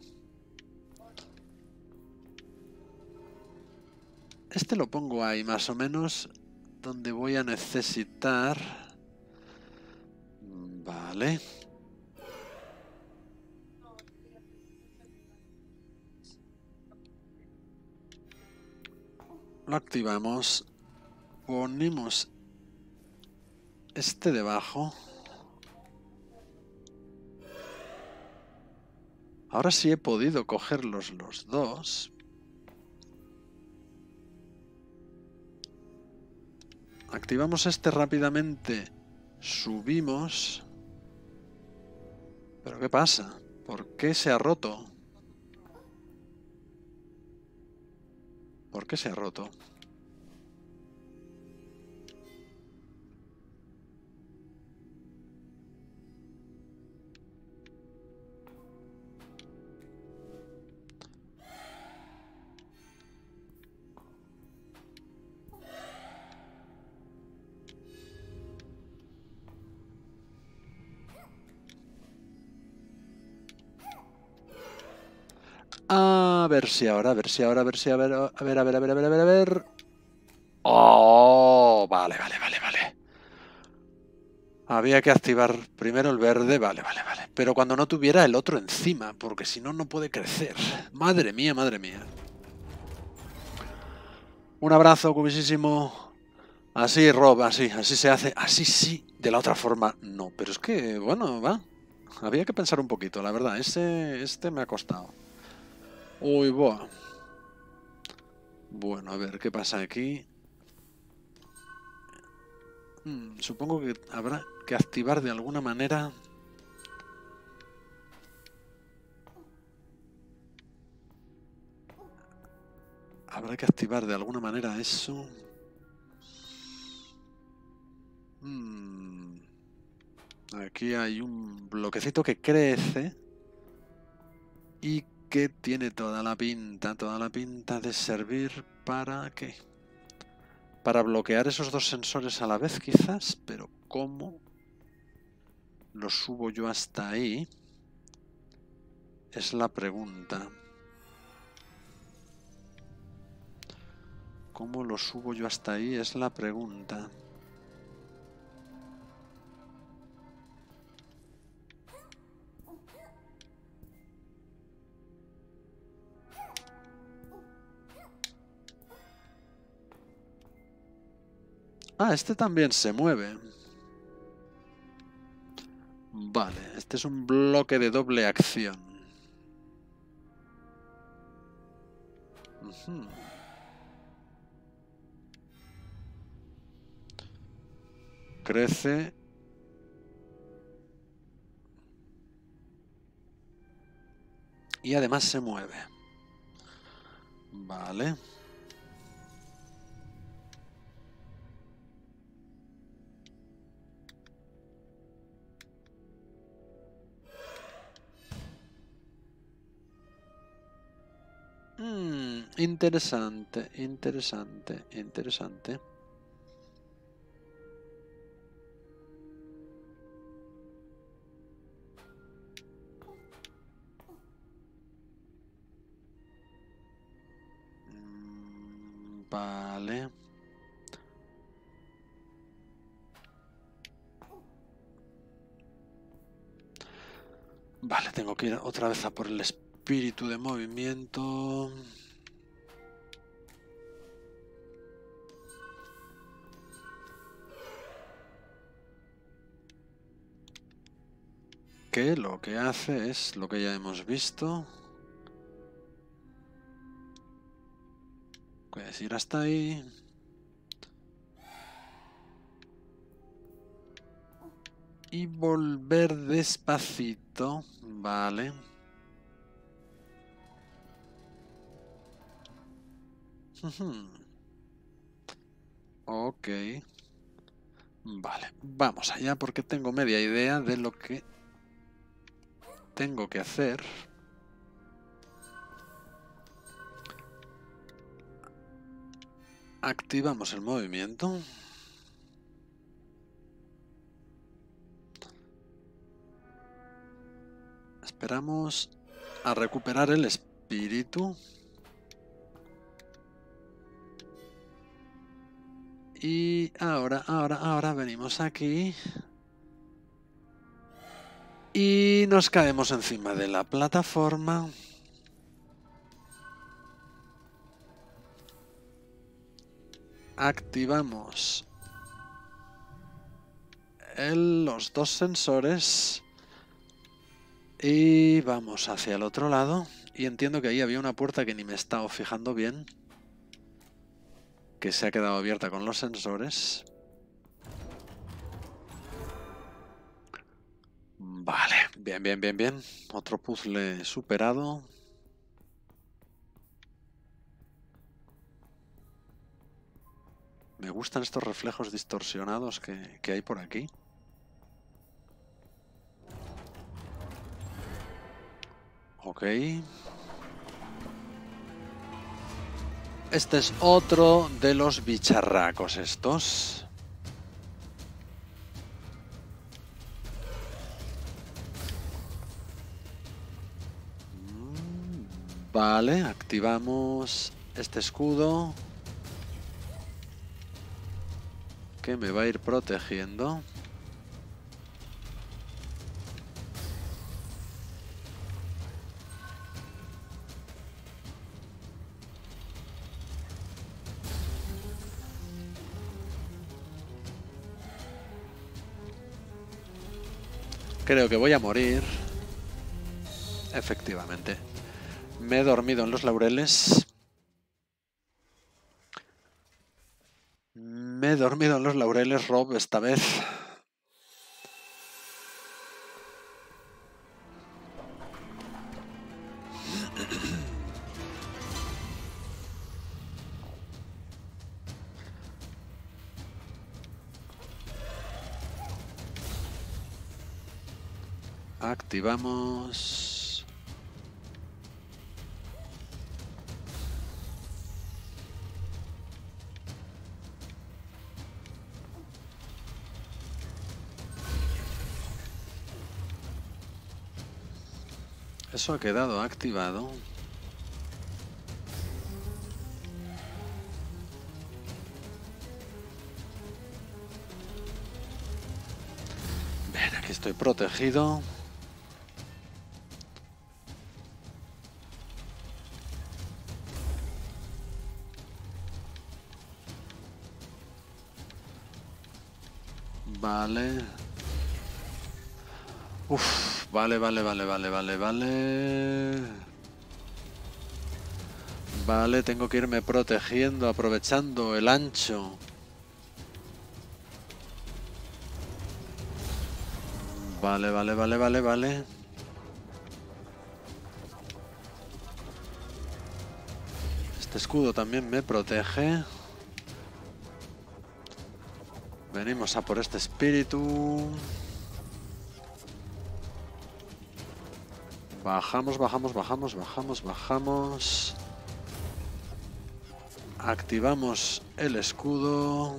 Este lo pongo ahí más o menos donde voy a necesitar Vale. Lo activamos. Ponemos este debajo. Ahora sí he podido cogerlos los dos. Activamos este rápidamente. Subimos. ¿Pero qué pasa? ¿Por qué se ha roto? ¿Por qué se ha roto? A ver si ahora, a ver si ahora, a ver si a ver, a ver, a ver, a ver, a ver, a ver, a ver. Oh, vale, vale, vale, vale. Había que activar primero el verde, vale, vale, vale. Pero cuando no tuviera el otro encima, porque si no, no puede crecer. Madre mía, madre mía. Un abrazo, cubisísimo. Así, Rob, así, así se hace. Así sí, de la otra forma no. Pero es que, bueno, va. Había que pensar un poquito, la verdad. Este me ha costado. Uy, boa. Bueno, a ver, ¿qué pasa aquí? Supongo que habrá que activar de alguna manera. Habrá que activar de alguna manera eso. Aquí hay un bloquecito que crece y que tiene toda la pinta de servir para ¿qué? Para bloquear esos dos sensores a la vez quizás, pero ¿cómo lo subo yo hasta ahí? Es la pregunta. ¿Cómo lo subo yo hasta ahí? Es la pregunta. Ah, este también se mueve. Vale, este es un bloque de doble acción. Crece. Y además se mueve. Vale. Interesante, interesante, interesante. Vale. Vale, tengo que ir otra vez a por el espíritu de movimiento. Que lo que hace es lo que ya hemos visto. Puedes ir hasta ahí. Y volver despacito. Vale. Ok. Vale, vamos allá porque tengo media idea de lo que tengo que hacer. Activamos el movimiento. Esperamos a recuperar el espíritu. Y ahora venimos aquí. Y nos caemos encima de la plataforma. Activamos los dos sensores y vamos hacia el otro lado. Y entiendo que ahí había una puerta que ni me he estado fijando bien, que se ha quedado abierta con los sensores. Vale, bien, bien, bien, bien. Otro puzzle superado. Me gustan estos reflejos distorsionados que hay por aquí. Ok. Este es otro de los bicharracos estos. Vale, activamos este escudo que me va a ir protegiendo. Creo que voy a morir. Efectivamente. Me he dormido en los laureles. Me he dormido en los laureles, Rob, esta vez. Activamos. Eso ha quedado activado. Bien, aquí estoy protegido. Vale. Uf, vale. Vale, tengo que irme protegiendo, aprovechando el ancho. Vale. Este escudo también me protege. Venimos a por este espíritu. Bajamos. Activamos el escudo.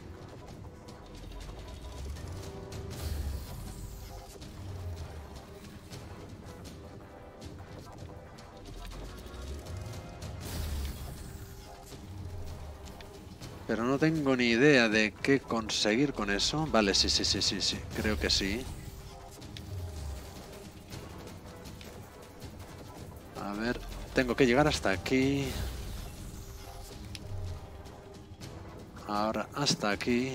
Pero no tengo ni idea de qué conseguir con eso. Vale, sí. Creo que sí. A ver, tengo que llegar hasta aquí. Ahora hasta aquí.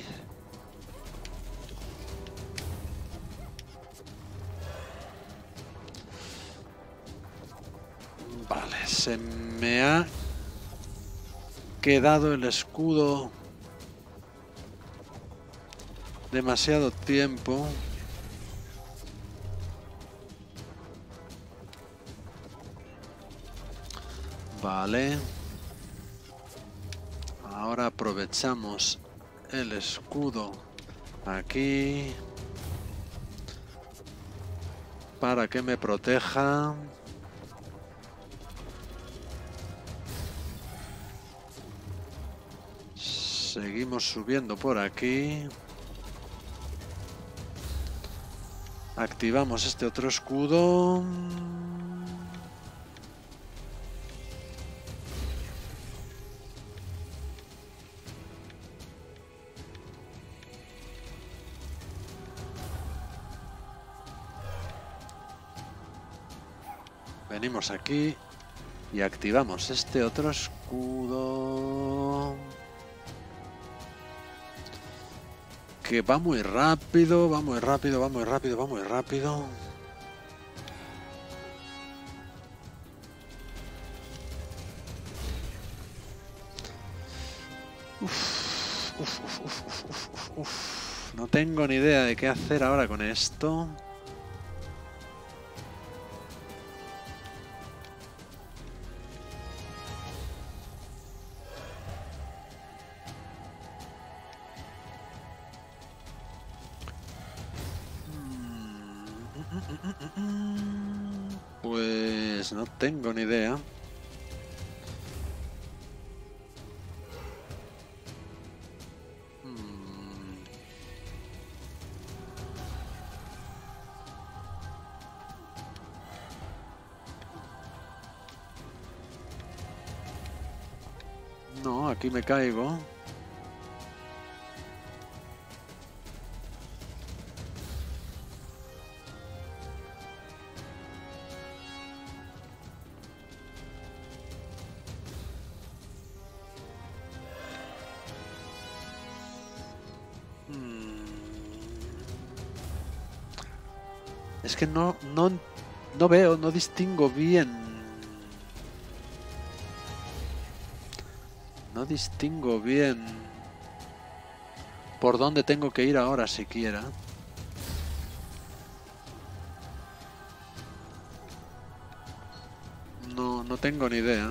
Vale, se me ha quedado el escudo demasiado tiempo. Vale. Ahora aprovechamos el escudo aquí para que me proteja. Seguimos subiendo por aquí. Activamos este otro escudo. Venimos aquí y activamos este otro escudo. Que va muy rápido, va muy rápido, va muy rápido, va muy rápido. No tengo ni idea de qué hacer ahora con esto. Pues no tengo ni idea. No, aquí me caigo. Es que no veo, no distingo bien. No distingo bien por dónde tengo que ir ahora siquiera. No tengo ni idea.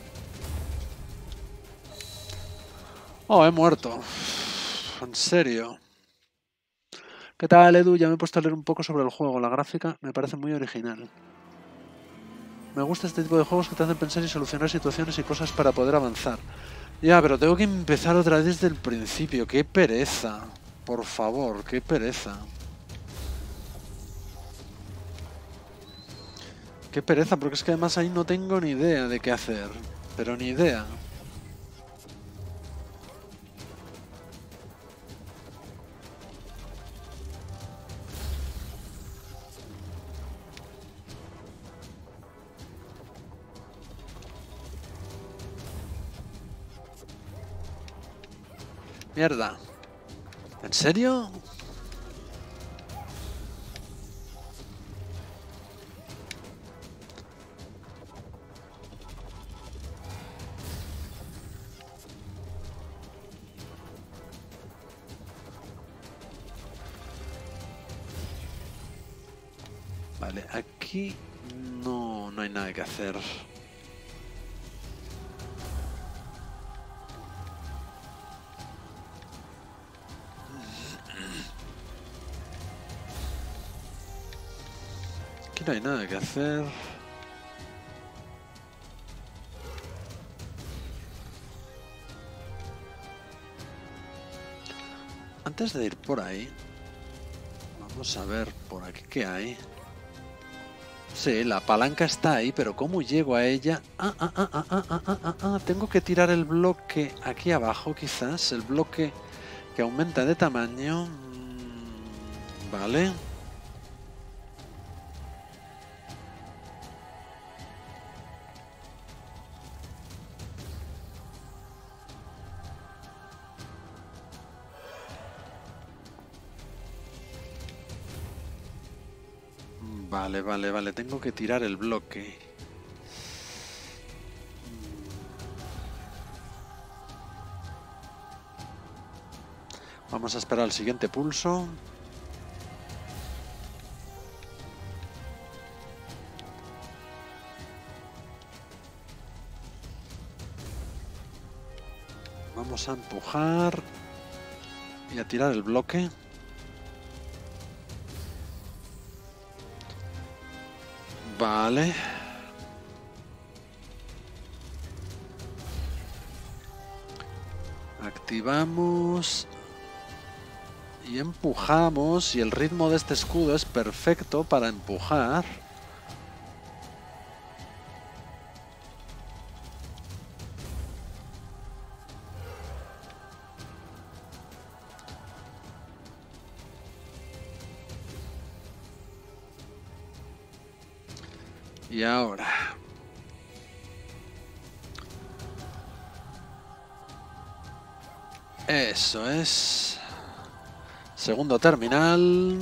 Oh, he muerto. En serio. ¿Qué tal, Edu? Ya me he puesto a leer un poco sobre el juego. La gráfica me parece muy original. Me gusta este tipo de juegos que te hacen pensar y solucionar situaciones y cosas para poder avanzar. Ya, pero tengo que empezar otra vez desde el principio. ¡Qué pereza! Por favor, qué pereza. Qué pereza, porque es que además ahí no tengo ni idea de qué hacer. Pero ni idea. Mierda. ¿En serio? Vale, aquí no hay nada que hacer. Aquí no hay nada que hacer. Antes de ir por ahí, vamos a ver por aquí qué hay. Sí, la palanca está ahí, pero ¿cómo llego a ella? Tengo que tirar el bloque aquí abajo, quizás. El bloque que aumenta de tamaño. Vale. Vale. Tengo que tirar el bloque. Vamos a esperar al siguiente pulso. Vamos a empujar y a tirar el bloque. Vale. Activamos y empujamos, y el ritmo de este escudo es perfecto para empujar. Y ahora... Eso es. Segundo terminal.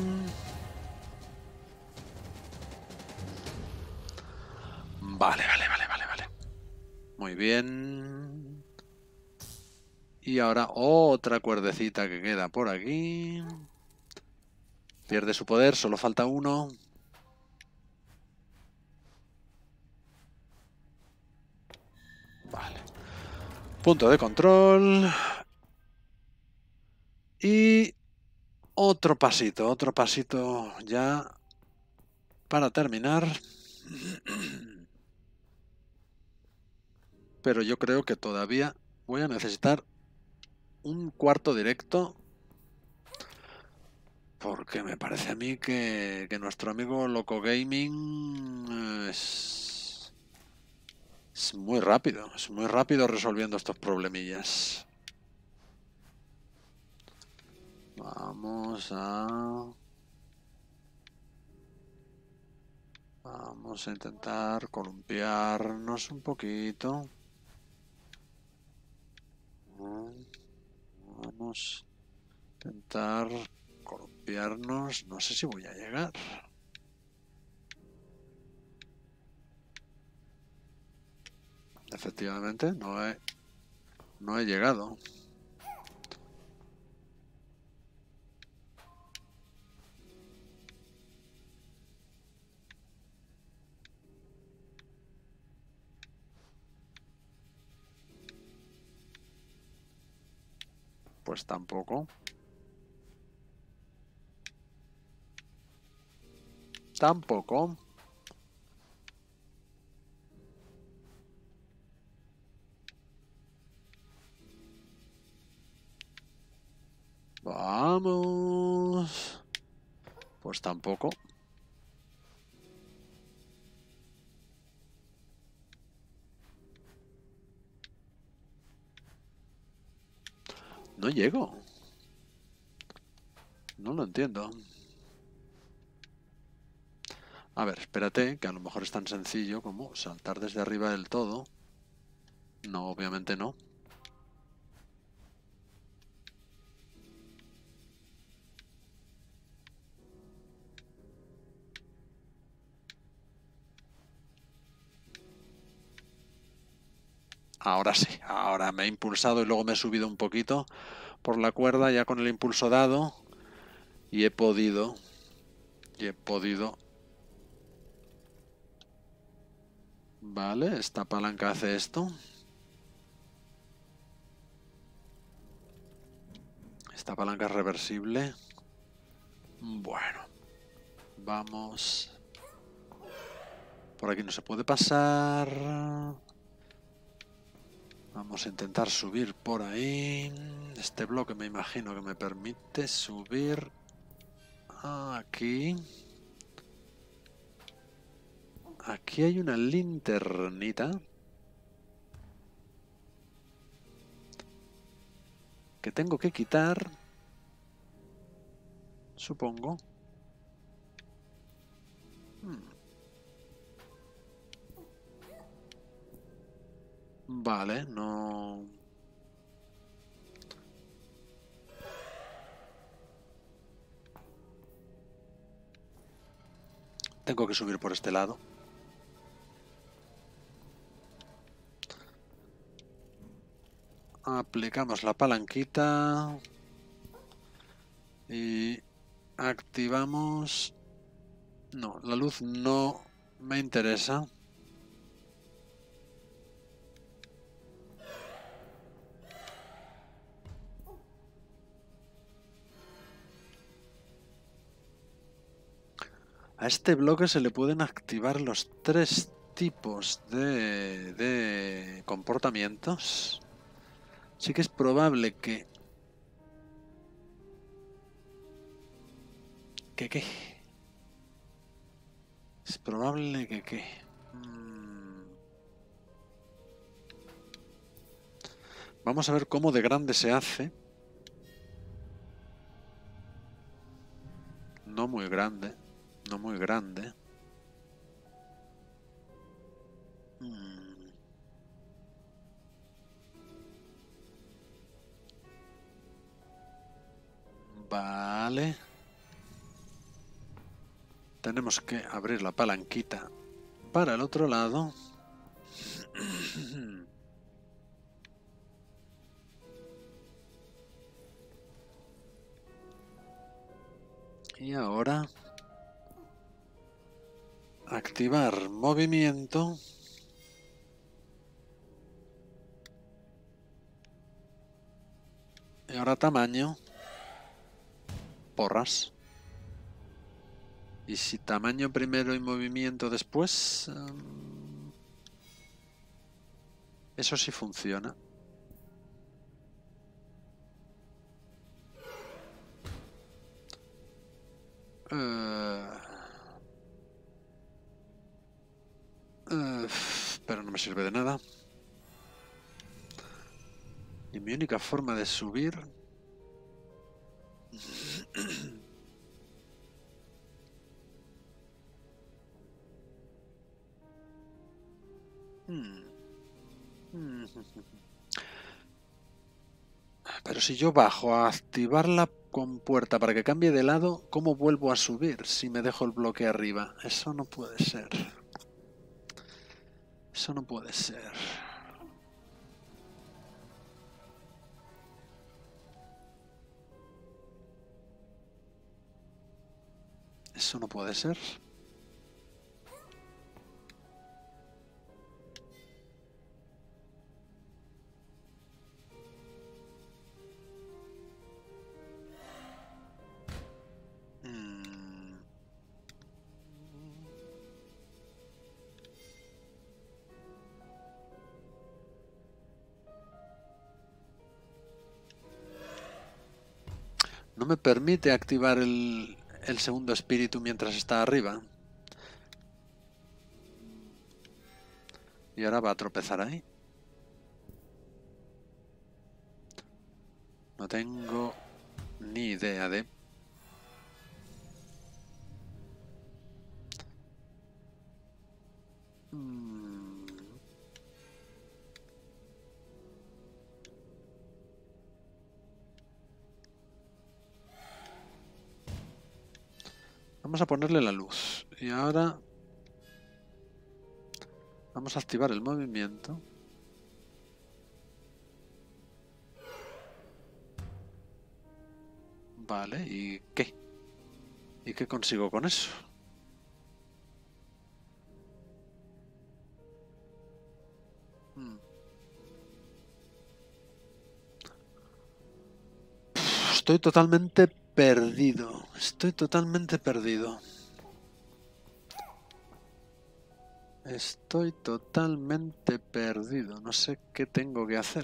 Vale. Muy bien. Y ahora otra cuerdecita que queda por aquí. Pierde su poder, solo falta uno. Vale. Punto de control. Y otro pasito ya para terminar. Pero yo creo que todavía voy a necesitar un cuarto directo. Porque me parece a mí que nuestro amigo Loco Gaming es muy rápido resolviendo estos problemillas. Vamos a intentar columpiarnos un poquito. Vamos a intentar columpiarnos. No sé si voy a llegar. Efectivamente, no he llegado. Pues tampoco. Tampoco. Vamos. Pues tampoco. No llego. No lo entiendo. A ver, espérate, que a lo mejor es tan sencillo como saltar desde arriba del todo. No, obviamente no. Ahora sí, ahora me he impulsado y luego me he subido un poquito por la cuerda ya con el impulso dado y he podido. Vale, esta palanca hace esto. Esta palanca es reversible. Bueno, vamos. Por aquí no se puede pasar. Vamos a intentar subir por ahí. Este bloque me imagino que me permite subir aquí. Aquí hay una linternita que tengo que quitar, supongo. Vale, no... Tengo que subir por este lado. Aplicamos la palanquita y activamos... No, la luz no me interesa. A este bloque se le pueden activar los 3 tipos de comportamientos. Sí que es probable que... ¿Qué? Es probable que... ¿qué? Vamos a ver cómo de grande se hace. No muy grande. No muy grande. Mm. Vale. Tenemos que abrir la palanquita para el otro lado. Y ahora activar movimiento. Y ahora tamaño. Porras. Y si tamaño primero y movimiento después... eso sí funciona. Pero no me sirve de nada. Y mi única forma de subir... Pero si yo bajo a activar la compuerta para que cambie de lado, ¿cómo vuelvo a subir si me dejo el bloque arriba? Eso no puede ser. Eso no puede ser. Eso no puede ser. No me permite activar el segundo espíritu mientras está arriba. Y ahora va a tropezar ahí. No tengo ni idea de... Vamos a ponerle la luz. Y ahora... vamos a activar el movimiento. Vale, ¿y qué? ¿Y qué consigo con eso? Estoy totalmente perdido. Estoy totalmente perdido. Estoy totalmente perdido. No sé qué tengo que hacer.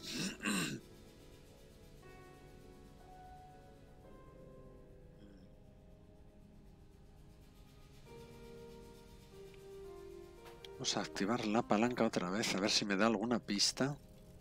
Vamos a activar la palanca otra vez, a ver si me da alguna pista.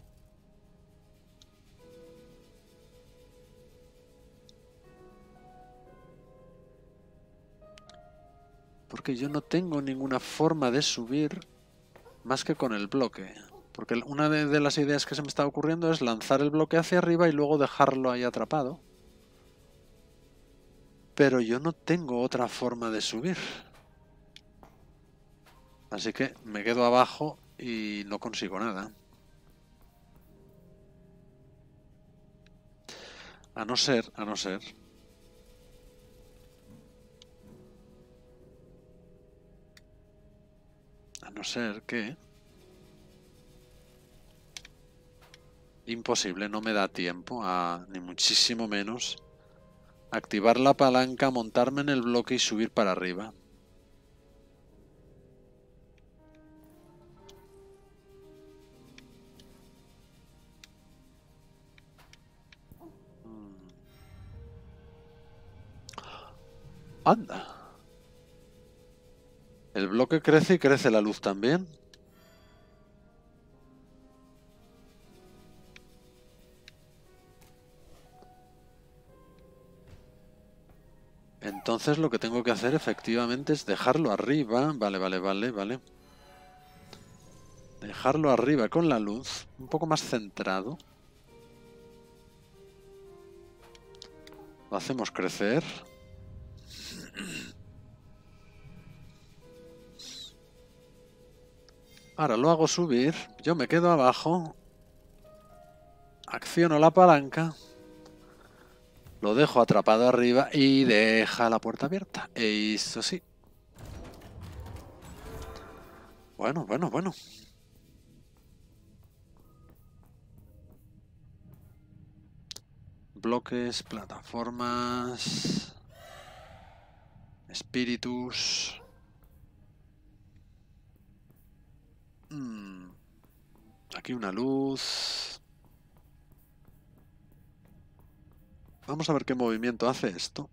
Porque yo no tengo ninguna forma de subir más que con el bloque. Porque una de las ideas que se me está ocurriendo es lanzar el bloque hacia arriba y luego dejarlo ahí atrapado. Pero yo no tengo otra forma de subir. Así que me quedo abajo y no consigo nada. A no ser... A no ser que... Imposible, no me da tiempo a, ni muchísimo menos, activar la palanca, montarme en el bloque y subir para arriba. Anda. El bloque crece y crece la luz también. Entonces lo que tengo que hacer efectivamente es dejarlo arriba. Vale. Dejarlo arriba con la luz, un poco más centrado. Lo hacemos crecer. Ahora lo hago subir, yo me quedo abajo, acciono la palanca, lo dejo atrapado arriba y deja la puerta abierta. Eso sí. Bueno. Bloques, plataformas, espíritus. Aquí una luz. Vamos a ver qué movimiento hace esto.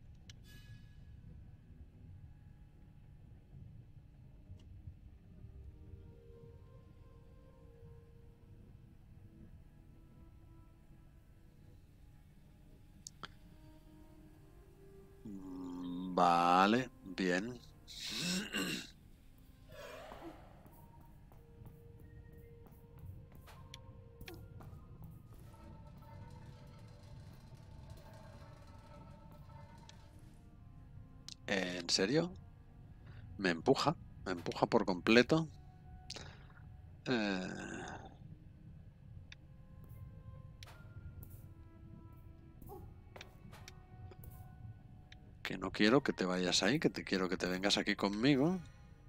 Vale, bien. ¿En serio? Me empuja por completo. Que no quiero que te vayas ahí, que te quiero que te vengas aquí conmigo.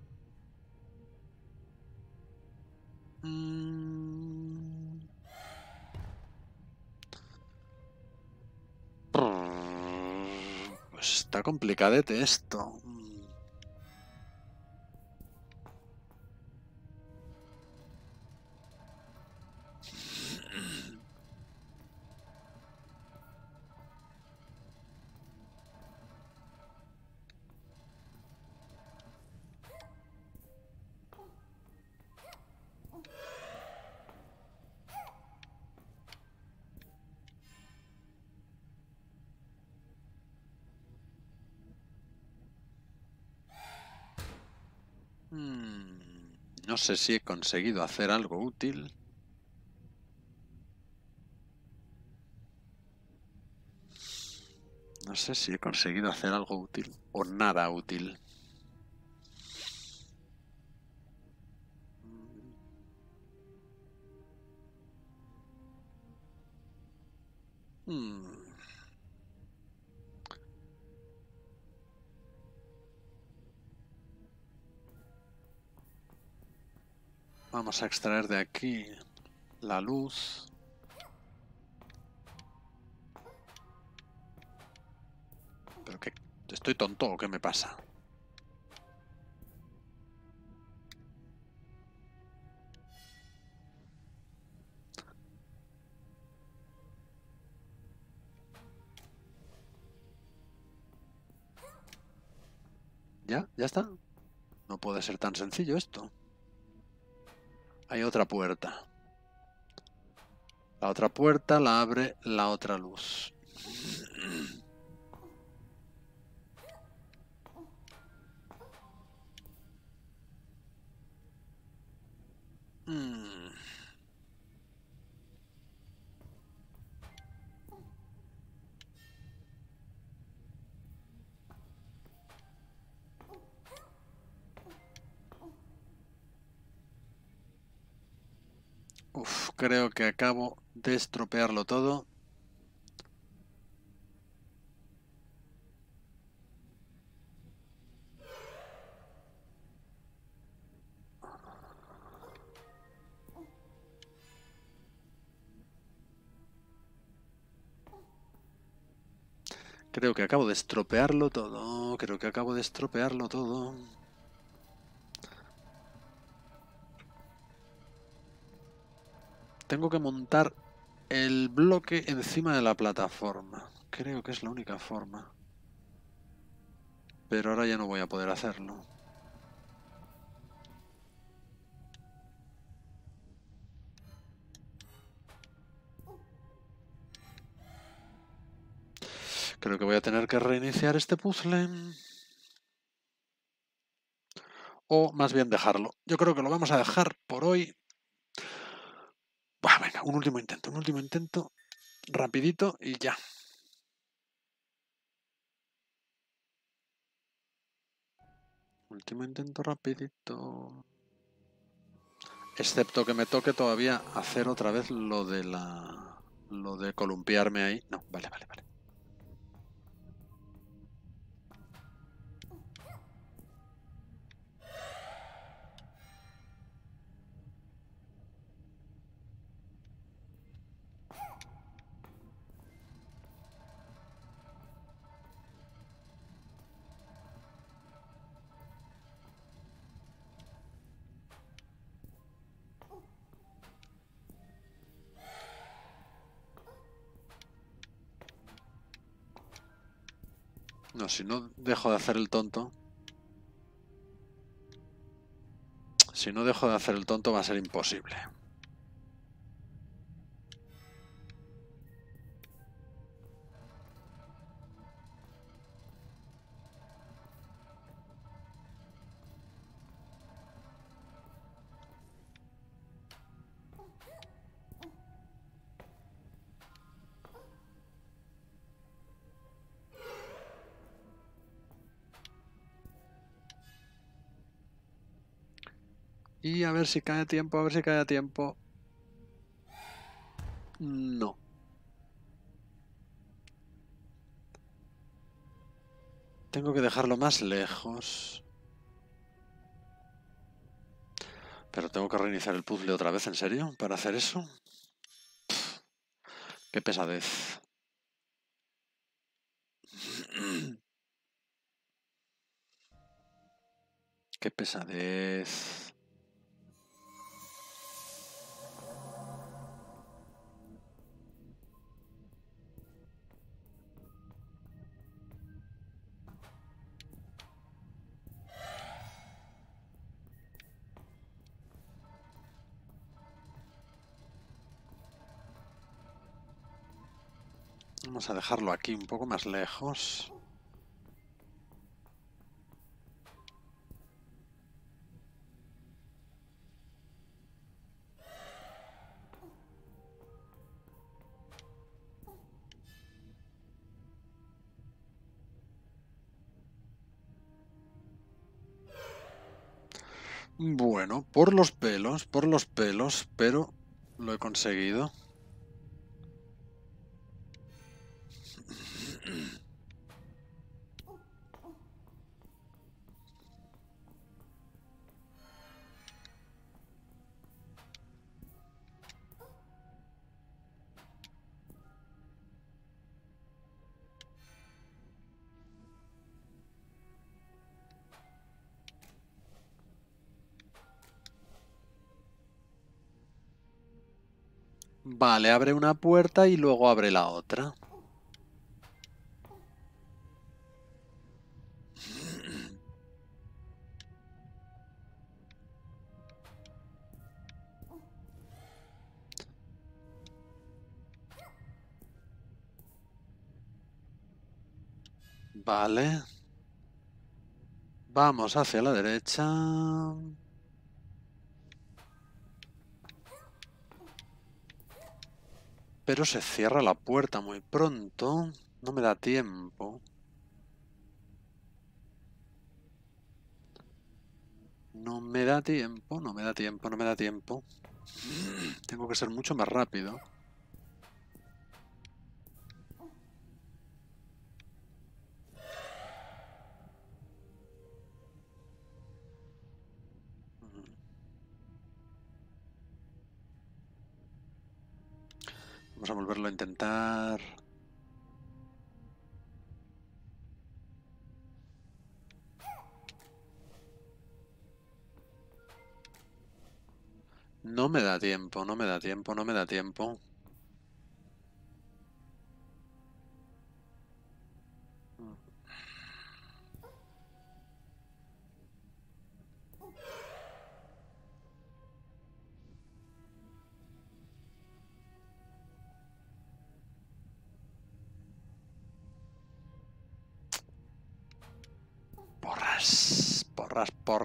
Pues está complicadete esto. No sé si he conseguido hacer algo útil. No sé si he conseguido hacer algo útil o nada útil. Vamos a extraer de aquí la luz. ¿Pero qué? ¿Estoy tonto o qué me pasa? ¿Ya? ¿Ya está? No puede ser tan sencillo esto. Hay otra puerta. La otra puerta la abre la otra luz. Uf, creo que acabo de estropearlo todo. Creo que acabo de estropearlo todo. Tengo que montar el bloque encima de la plataforma. Creo que es la única forma. Pero ahora ya no voy a poder hacerlo. Creo que voy a tener que reiniciar este puzzle. O más bien dejarlo. Yo creo que lo vamos a dejar por hoy. Venga, un último intento, rapidito y ya. Último intento rapidito. Excepto que me toque todavía hacer otra vez lo de columpiarme ahí. No, vale. No, si no dejo de hacer el tonto. Si no dejo de hacer el tonto va a ser imposible. Y a ver si cae a tiempo, a ver si cae a tiempo. No. Tengo que dejarlo más lejos. Pero tengo que reiniciar el puzzle otra vez, ¿en serio? ¿Para hacer eso? Pff, qué pesadez. Qué pesadez. Vamos a dejarlo aquí un poco más lejos. Bueno, por los pelos, pero lo he conseguido. Vale, abre una puerta y luego abre la otra. Vale. Vamos hacia la derecha. Pero se cierra la puerta muy pronto. No me da tiempo. No me da tiempo. Tengo que ser mucho más rápido. Vamos a volverlo a intentar. No me da tiempo.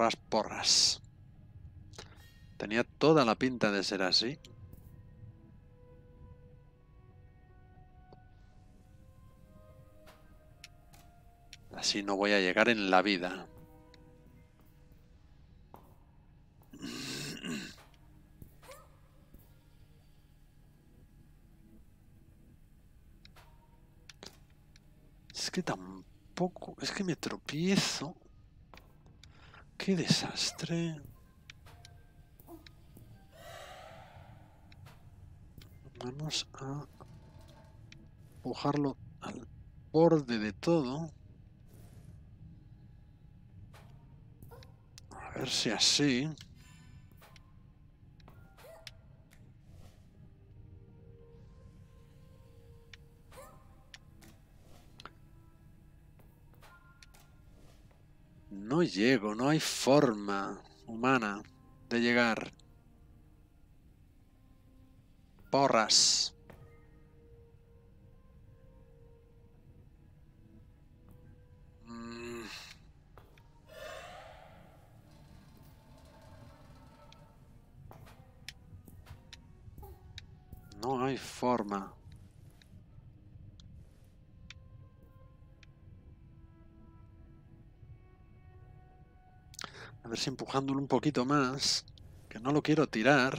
Porras. Tenía toda la pinta de ser así. Así no voy a llegar en la vida. Es que tampoco... Es que me tropiezo. ¡Qué desastre! Vamos a empujarlo al borde de todo. A ver si así... No llego, no hay forma humana de llegar. Porras. No hay forma. A ver si empujándolo un poquito más, que no lo quiero tirar.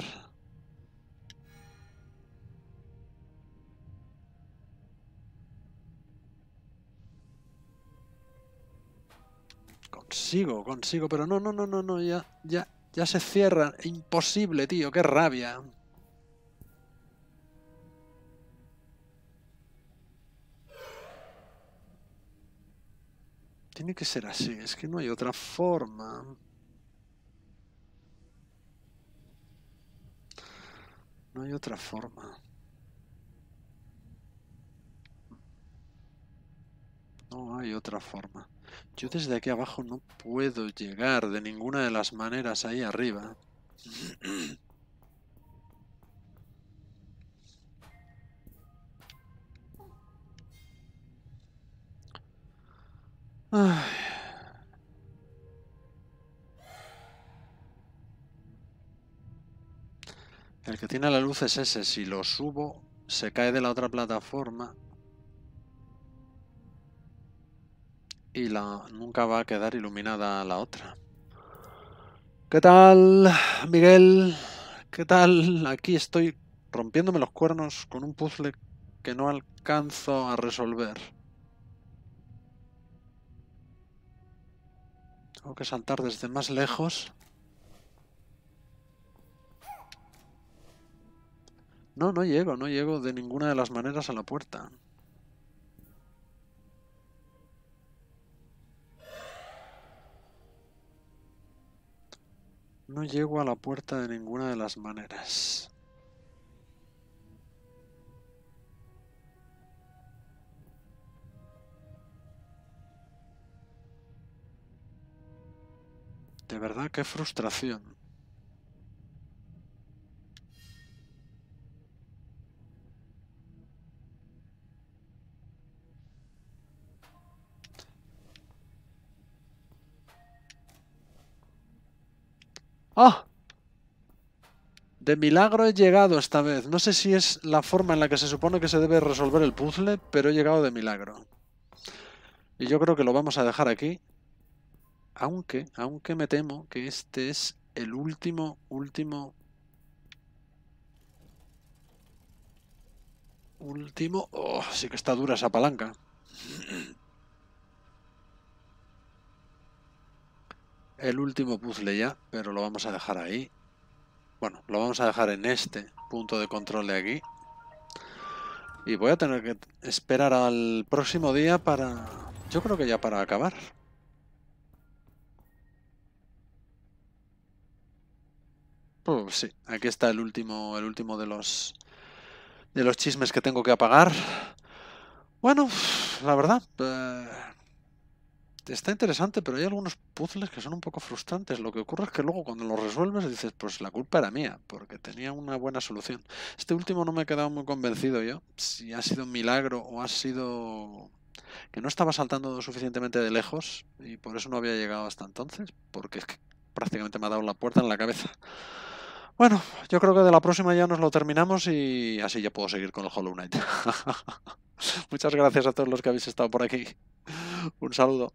Consigo, pero no, ya se cierra. Imposible, tío, qué rabia. Tiene que ser así, es que no hay otra forma. No hay otra forma. No hay otra forma. Yo desde aquí abajo no puedo llegar de ninguna de las maneras ahí arriba. Ay. El que tiene la luz es ese. Si lo subo, se cae de la otra plataforma. Y nunca va a quedar iluminada la otra. ¿Qué tal, Miguel? ¿Qué tal? Aquí estoy rompiéndome los cuernos con un puzzle que no alcanzo a resolver. Tengo que saltar desde más lejos. No llego de ninguna de las maneras a la puerta. No llego a la puerta de ninguna de las maneras. De verdad, qué frustración. ¡Ah! De milagro he llegado esta vez. No sé si es la forma en la que se supone que se debe resolver el puzzle, pero he llegado de milagro. Y yo creo que lo vamos a dejar aquí. Aunque me temo que este es el último... Oh, sí que está dura esa palanca. El último puzzle ya, pero lo vamos a dejar ahí. Bueno, lo vamos a dejar en este punto de control de aquí. Y voy a tener que esperar al próximo día para... Yo creo que ya para acabar. Pues sí, aquí está el último de los chismes que tengo que apagar. Bueno, la verdad, está interesante, pero hay algunos puzzles que son un poco frustrantes. Lo que ocurre es que luego cuando los resuelves dices, pues la culpa era mía, porque tenía una buena solución. Este último no me he quedado muy convencido yo, si ha sido un milagro o ha sido que no estaba saltando suficientemente de lejos y por eso no había llegado hasta entonces, porque es que prácticamente me ha dado la puerta en la cabeza. Bueno, yo creo que de la próxima ya nos lo terminamos y así ya puedo seguir con el Hollow Knight. Muchas gracias a todos los que habéis estado por aquí. Un saludo.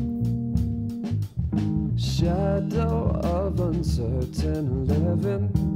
Shadow of uncertain living,